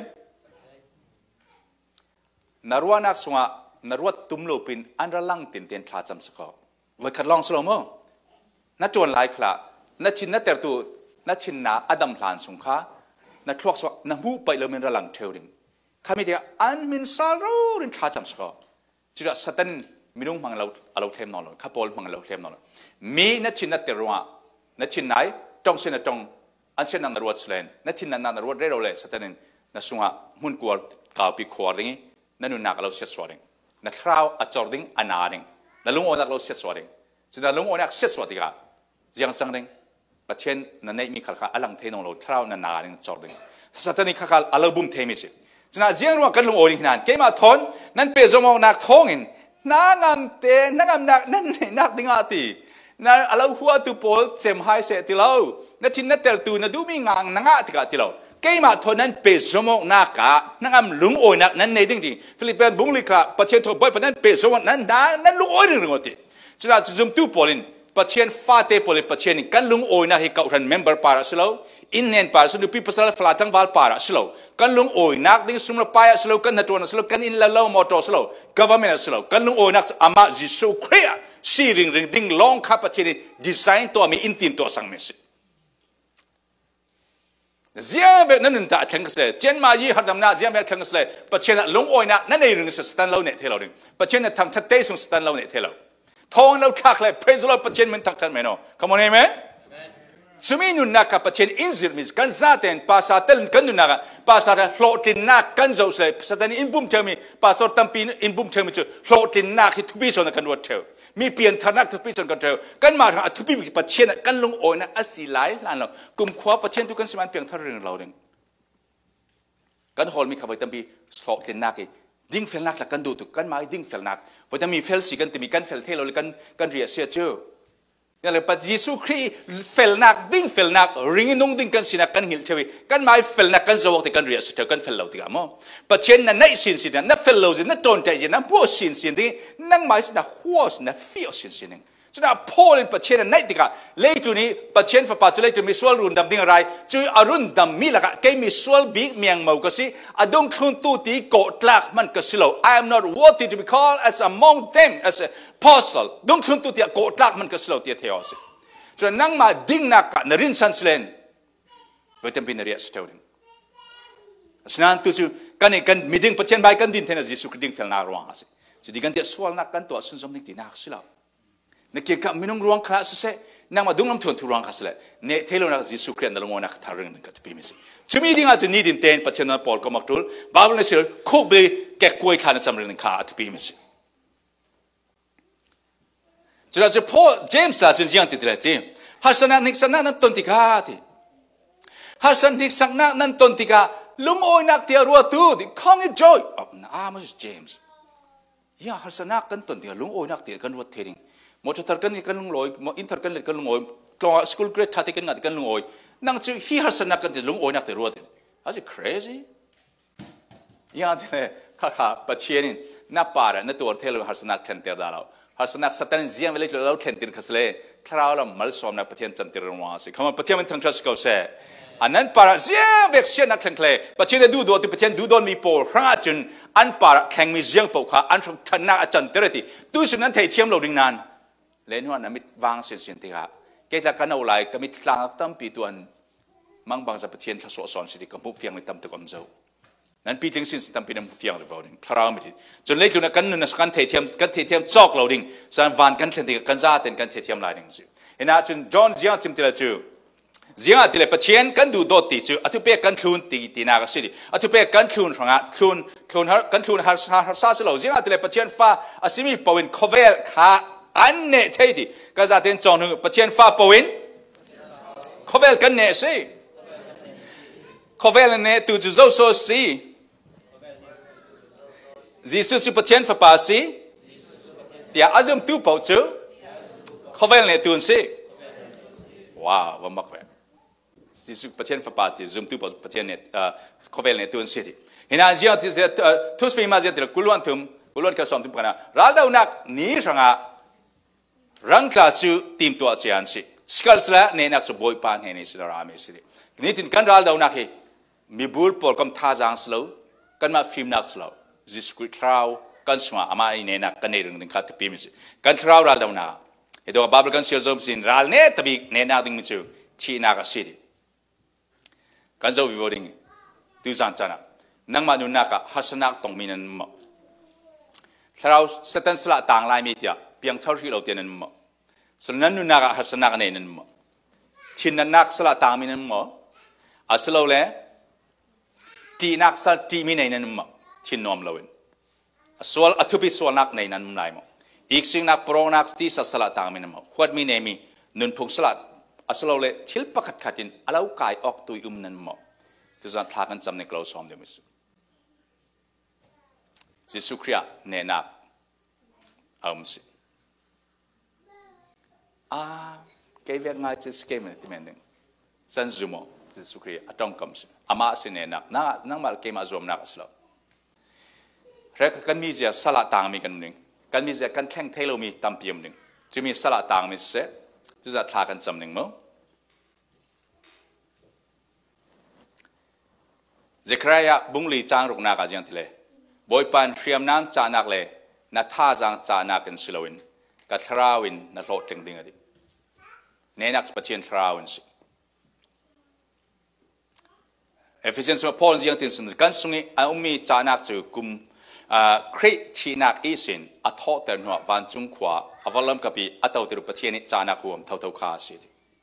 S2: นารวานักสวะนรวดตุ้มโลปินอันระลังตินเตียนทาจำสกอไว้ขัดลองสโลโมนัดจวนหลายครานัดชินนัดเตอร์ตูนัดชินนาอดัมพลานสงขานัดทวกสวะนัมูไปเลยมันระลังเทวดิงข้ามีเดียอันมินซาลูรินทาจำสกอจุดสตันมินุ่งมังเราเราเทมนอนเลยข้าพอลมังเราเทมนอนเลยมีนัดชินนัดเตอร์ว่านัดชินไหนจงเสนจงอันเสนนรวดสเลนนัดชินนันนรวดเร่เราเลยสตันนัดสงะมุนกวดกาวปีขวดดิ้งนั่นนุนักเราเสียสวดิงนักข่าวอัจฉริยะอนาดิงนั่นลุงโอนักเราเสียสวดิงฉะนั้นลุงโอนักเสียสวดิกายังจังดิงประเทศนั่นไม่มีขัดขาอลังเทนองเราข่าวนั่นนาดิงจอดิงสถานีขัดขาอลังบุ้มเทมิสิฉะนั้นยังรู้ว่ากันลุงโอดิงนั่นเกี่ยมาทอนนั่นเป็นสมองนักท้องอินนางามเตนางามนักนั่นนักดิงอาตีนั่นเราหัวตุโพลเจมไฮเสติเรานั่นชินนั่นเตลตูนั่นดูมีงางนางอาติกาติเราเกี่ยมาทนนั้นเปสมองนักกะนางามลุงโอยนักนั่นในดิ่งดิ่งฟิลิปปินส์บุ้งลิกะประเทศทั่วไปประเทศเปสมองนั้นนั่นนั่นลุงโอยเรื่องอะไรฉะนั้นจุดตุโพลินประเทศฟาเตโพลินประเทศนี้กันลุงโอยนักให้เขาทันเมมเบอร์ปาราสโลอินเนนปาราสโลปีภาษาฟลาตังวาลปาราสโลกันลุงโอยนักดิ่งสุมรปายสโลกันนัตวนสโลกันอินละเลวมอตอสโล government สโลกันลุงโอยนักอามาจิสุเครียซีริงริงดิ่งลองขับประเทศนี้ดีไซน์ตัวมีอินทิมตัวสังเมสิเจียบนั่นนั่นตาแข่งกันเลยเจนมายีหัดดำนาเจียบแข่งกันเลยประเทศนั้นลงโอยนักนั่นในเรื่องสแตนเลาเนี่ยเทเลาเรื่องประเทศนั้นทำชัดเจนสแตนเลาเนี่ยเทเลาทองเราคักเลย praise the Lord ประเทศมันทั้งทั้งไม่เนาะ come on amen สมัยนู้นนักประเทศอินซิร์มิสกันซาเตนภาษาเตลกันนู้นนักภาษาโลตินนักกันเจ้าเลยภาษาตนี้อินบุมเทมีภาษาตัมปีอินบุมเทมีจู่โลตินนักที่ทุบปีชนกันวัดเทวมีเปลี่ยนฐานะทุบปีชนกันเทวกันมาทางทุบปีประเทศกันลงโอยนะอาศัยหลายล้านเรากลุ่มขวาประเทศทุกคนสมันเปลี่ยนทางเรื่องเราเองกันฮอลมีขบวนตัมปีโลตินนักดิ้งเฟลนักละกันดูตุกันมาดิ้งเฟลนักเพราะถ้ามีเฟลสิกันจะมีกันเฟลเทเราเลยกันกันเรียเสียเจ้าอย่างไรปัจจิสุครีเฟลนักดิ้งเฟลนักริงนุ่งดิ้งกันสินักกันหิลเทวีกันมาเฟลนักกันจะบอกที่กันเรียเสียเจ้ากันเฟลเราติกามอปัจเจนนั้นในสินสินนั้นเฟลเราสินั้นโดนใจสินั้นบัวสินสินที่นั่งมาสินั้นหัวสินั้นฟิลสินสินฉะนั้นพอเลยปัจเจนนั้นในติกาเลยจุนี้ปัจเจนฟ้าปัจจุเลยจุมีส่วนรุนดำดิ้งอะไรจุยอรุณดำมีละกะแกมีส่วนบิ๊กเมียงเมาก็สิอดงครุนตูตีโกตลักมันก็สิเรา I am not worthy to be called as among them as a apostle ดงครุนตูตีโกตลักมันก็สิเราเตียเทียวสิฉะนั้นนั่งมาดิ้งนักนรินสันสเลนเวทีเป็นนริยสเตอร์ดิงฉะนั้นตัวจูกันเองกันมีดิ้งปัจเจนใบกันดินเทนจิสุคดิ้งเฟลนาร้องสิจะดีกันเดียสวลนักกันตัวสุนทรนิกตีนักสิเรานักเกี่ยวกับมินุงร้องคลาสเซ่นั่งมาดุงน้ำทวนทุร้องคลาสเลยเนี่ยเทโลนักจิสุครียนนั่งมานักทารึงนึงกันที่พิมิสิจะมีดิ้งอาจจะนี่ดินเทนปัจเจนนั้นพอลก็มักตุลบาบุลเนี่ยสิคุกเบยแก่กล้วยขานสำเร็จนึงขาที่พิมิสิฉะนั้นจะพอเจมส์อาจจะยังติดเลยเจมฮัสนานิกสันนั้นต้นติกาที่ฮัสนานิกสันนั้นต้นติกาลุงโอยนักเทียรัวตูดิคองจอยอ่ะน่ามันเจมส์ยาฮัสนากันต้นติกาลุงโอยนักเทียกันรัวเทียริงมอจะทัดกันนี่กันลุงโอยมออินทัดกันเลยกันลุงโอยกลางสกูลเกรดทัดกันงัดกันลุงโอยนั่งจู่ฮีฮัสนากันที่ลุงโอยนักเทียรัวที่ฮัส crazy ยาที่เลยข้าข้าปัจเจียนน่าป่าร์นั่นตัวเทลุฮัสนาเทนเทียดาเราฮัสนักสตันเจียมเวลาเราเข็นติร์คัสเล่คราวเราไม่สมนักปฏิญจันติร์มาสิคำว่าปฏิญมันทั้งทรัสเขาเซ่อันนั้นปาราเจียมเวกเชียนักแข่งเคลปฏิญดูดวติปฏิญดูดอนมีโปรห้าจุนอันปาราแข่งมีเจียงปกขาอันทงทันนักจันติร์ติตู้สุนันเทียมเราดิ่งนั้นเล่นหัวนั้นมิดวางเสียสินติกาเกิดจากการเอาไหลก็มิดกลางตั้มปีตัวนมังบางจะปฏิญทศสอนสิติกมุกเทียงไม่ตั้มตะกมเจ้านั้นปีทิ้งสิ่งที่ทำเป็นมุกเทียงหรือเปล่าดิ่งคราวมิดจนเล็กจนกันนั่นกันเทียมกันเทียมจอกเราดิ่งสันวานกันเทียมกันซาเต็นกันเทียมลายดิ่งสิเห็นอาจารย์จอห์นเจียงจิมติละจูเจียงติละปะเชียนกันดูโดดติจูอัตุเปกันคลุนตีตีนาก็สิอัตุเปกันคลุนฟังอ่ะคลุนคลุนฮาร์กันคลุนฮาร์ฮาร์ซาสิเราเจียงติละปะเชียนฟ้าอาศิมีปวินคอเวลขาอันเนเทติก็จะเต็นจอห์นปะเชียนฟ้าปวินคอเวลกันเนสิคอเวลเนตูจูโซโซซีJesus tu patien fa pasi dia azam tu pau chu khovel ne tun si wow wa mak ve Jesus patien fa pasi zum tu pau patien ne khovel ne tun si hina jia ti tus fi ma jia ti kulwan tum kulwan ka som tum kana Raldonak ni ranga rang tla chu tim to chian si skal sla ne nak su boy pan he ni si ra me si ni tin kan Raldonak he mi bul por kam tha jang slow kan ma film nak slow Jesus Christ Thlarau kan semua ama ini nak kan nering dengan kata pimis kan Thlarau Raldonak itu Bible kan siapa sin ral ne tapi ne nak dengan itu Cina kasih kan jauh vivoring tu jangan nang manu nak hasanak tong minan mo Thlarau setan selak tang lai media piang thau ri lau tianan mo senan nu nak hasanak ne nan mo Cina nak selak tang minan mo asal le ti nak sal ti minan nan moทินนอมเลวินส่วนอัตุพิส่วนนักในนั้นไม่หมดอีกสิ่งนักโปรนักที่สัสละต่างมีนมั้งขวดมีเนมีนุนพงสลัดอัศโลเลทิลปะขัดขัดินอาเลวกายออกตุยอุ้มนั้นมั้งที่จะทากันจำในกล่าวสอมเดมิสุจิสุครียเนนักเอาสิอ่าเกี่ยวกับงานจะสเกมเนี่ยที่มันหนึ่งสันซุโมที่สุขีอัตองคำสิอามาสิเนี่ยนักนั่งนั่งมาเกมอาจมนักสิแล้วเรื่องกันมีเจ้าสละต่างมีกันหนึ่งกันมีเจ้ากันแข่งเทโลมีตั้มเปียมหนึ่งจะมีสละต่างมีเสะจะจะทากันจำหนึ่งมั้งเจ้าใครอะบุ้งลีจางรุกนักอาจารย์ที่เลยบอยปันเรียมน้ำจานักเลยนัทท่าจางจานักกันสิลวินกัทราวินนัทโลดถึงดิ่งอดีเนนักสปเชียนทราวินสิเอฟฟิเชนส์พอลยังติดสินกันสุงอาอุมีจานักจูกุมคริทีนักอีสินอัทโตเตอร์หัววันจุงขวาอวัลลัมกับปีอัตโตติรุปเทียนิจานักหัวมเท่าเท่าข้าสิ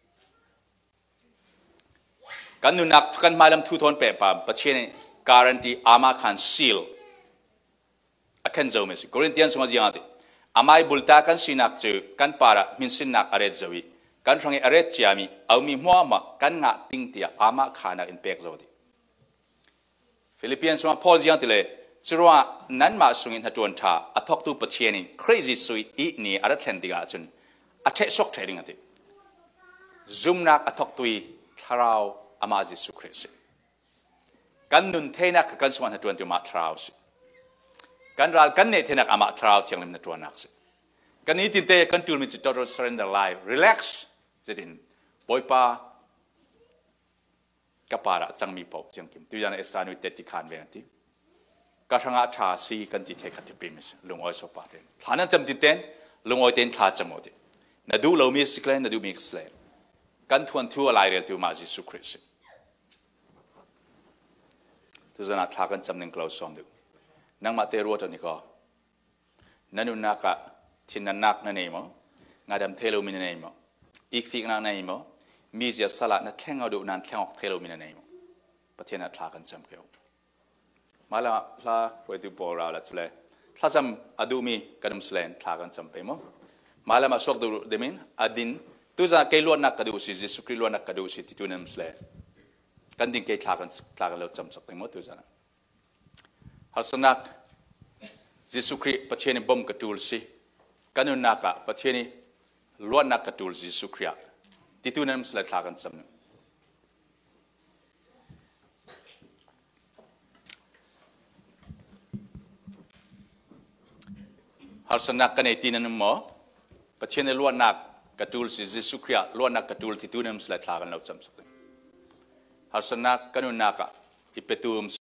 S2: กันนุนักกันมาลำทุทนเปปามปเทียนิการันตีอามาคันซีลอาคันเจ้าเมสิโครินเตียนสมัยยังติอามาบุลตากันสินักจูกันปาระมินสินักอาเรจวีกันฟังอาเรจยามีเอามีหัวมากันงะติงเตียอามาขานักอินเปกจาวดีฟิลิปปินส์มาพอลยังติเลยจรวานั้นมาสุงินหัดวนท่าอัทอกตูปเทียนิ crazy สุยอีนี่อารัตแลนติกาจนอัทเทชกเทดิงติซุมนักอัทอกตุยทาราวอามาจิสุคริสกันนุนเทนักกันสวรรค์หัดวนตัวมาทราวสิกันรัลกันเนเทนักอามาทราวเทียงลิมนัดวนนักสิกันนี้ตินเตกันตูลมิจิตโตร์ surrender life relax จะดินบอยปากับปาระจังมีปอกจังกิมตัวอย่างเอสตานุเตติคานเวงที่ก็ทั้งอาชาสีกันติเทคัติปิมิสลุงอ้อยสปาเตนฐานั้นจำติเตนลุงอ้อยเตนท่าจำหมดนาดูเรามีสิกเลนนาดูมีสเลนกันทวนทัวร์ไลเรลตัวมาจิสุคริสตัวจะนัดท่ากันจำหนึ่งกล่าวสอมดูนั่งมาเตรัวตัวนี้ก็นั่นนุนักะทินนักนั่นเองมั้งงาดำเทโลมินนั่นเองมั้งอีกฟิกนั่นเองมั้งมีเจ้าสลัดนัดแข่งเอาดูนั่นแข่งออกเทโลมินนั่นเองมั้งประเทศนัดท่ากันจำเกี่ยวมาแล้วพระวัยดูบอราแล้วจุเลยถ้าจำอดูมีกันมุสลิมท่ากันจำไปมั้งมาแล้วมาสวกดูเดมินอดินตัวจะเกล้วนนักกระดูสิจิสุคริล้วนนักกระดูสิที่ตัวนั้นมุสลิมกันดิ้งเกท่ากันท่ากันแล้วจำสักไปมั้งตัวจะนะฮัสนักจิสุคริประเทศนี้บ่มกระตูลสิกันนุนักะประเทศนี้ล้วนนักกระตูลจิสุคริที่ตัวนั้นมุสลิมท่ากันจำฮาร์สนักกันในที่นั้นมั้งประเทศนี้ล้วนนักกระตูลสิจิสุคริล้วนนักกระตูลที่ตัวนั้นมุสลิมท่ากันแล้วจำสักฮาร์สนักกันนุนักะที่เป็นตัว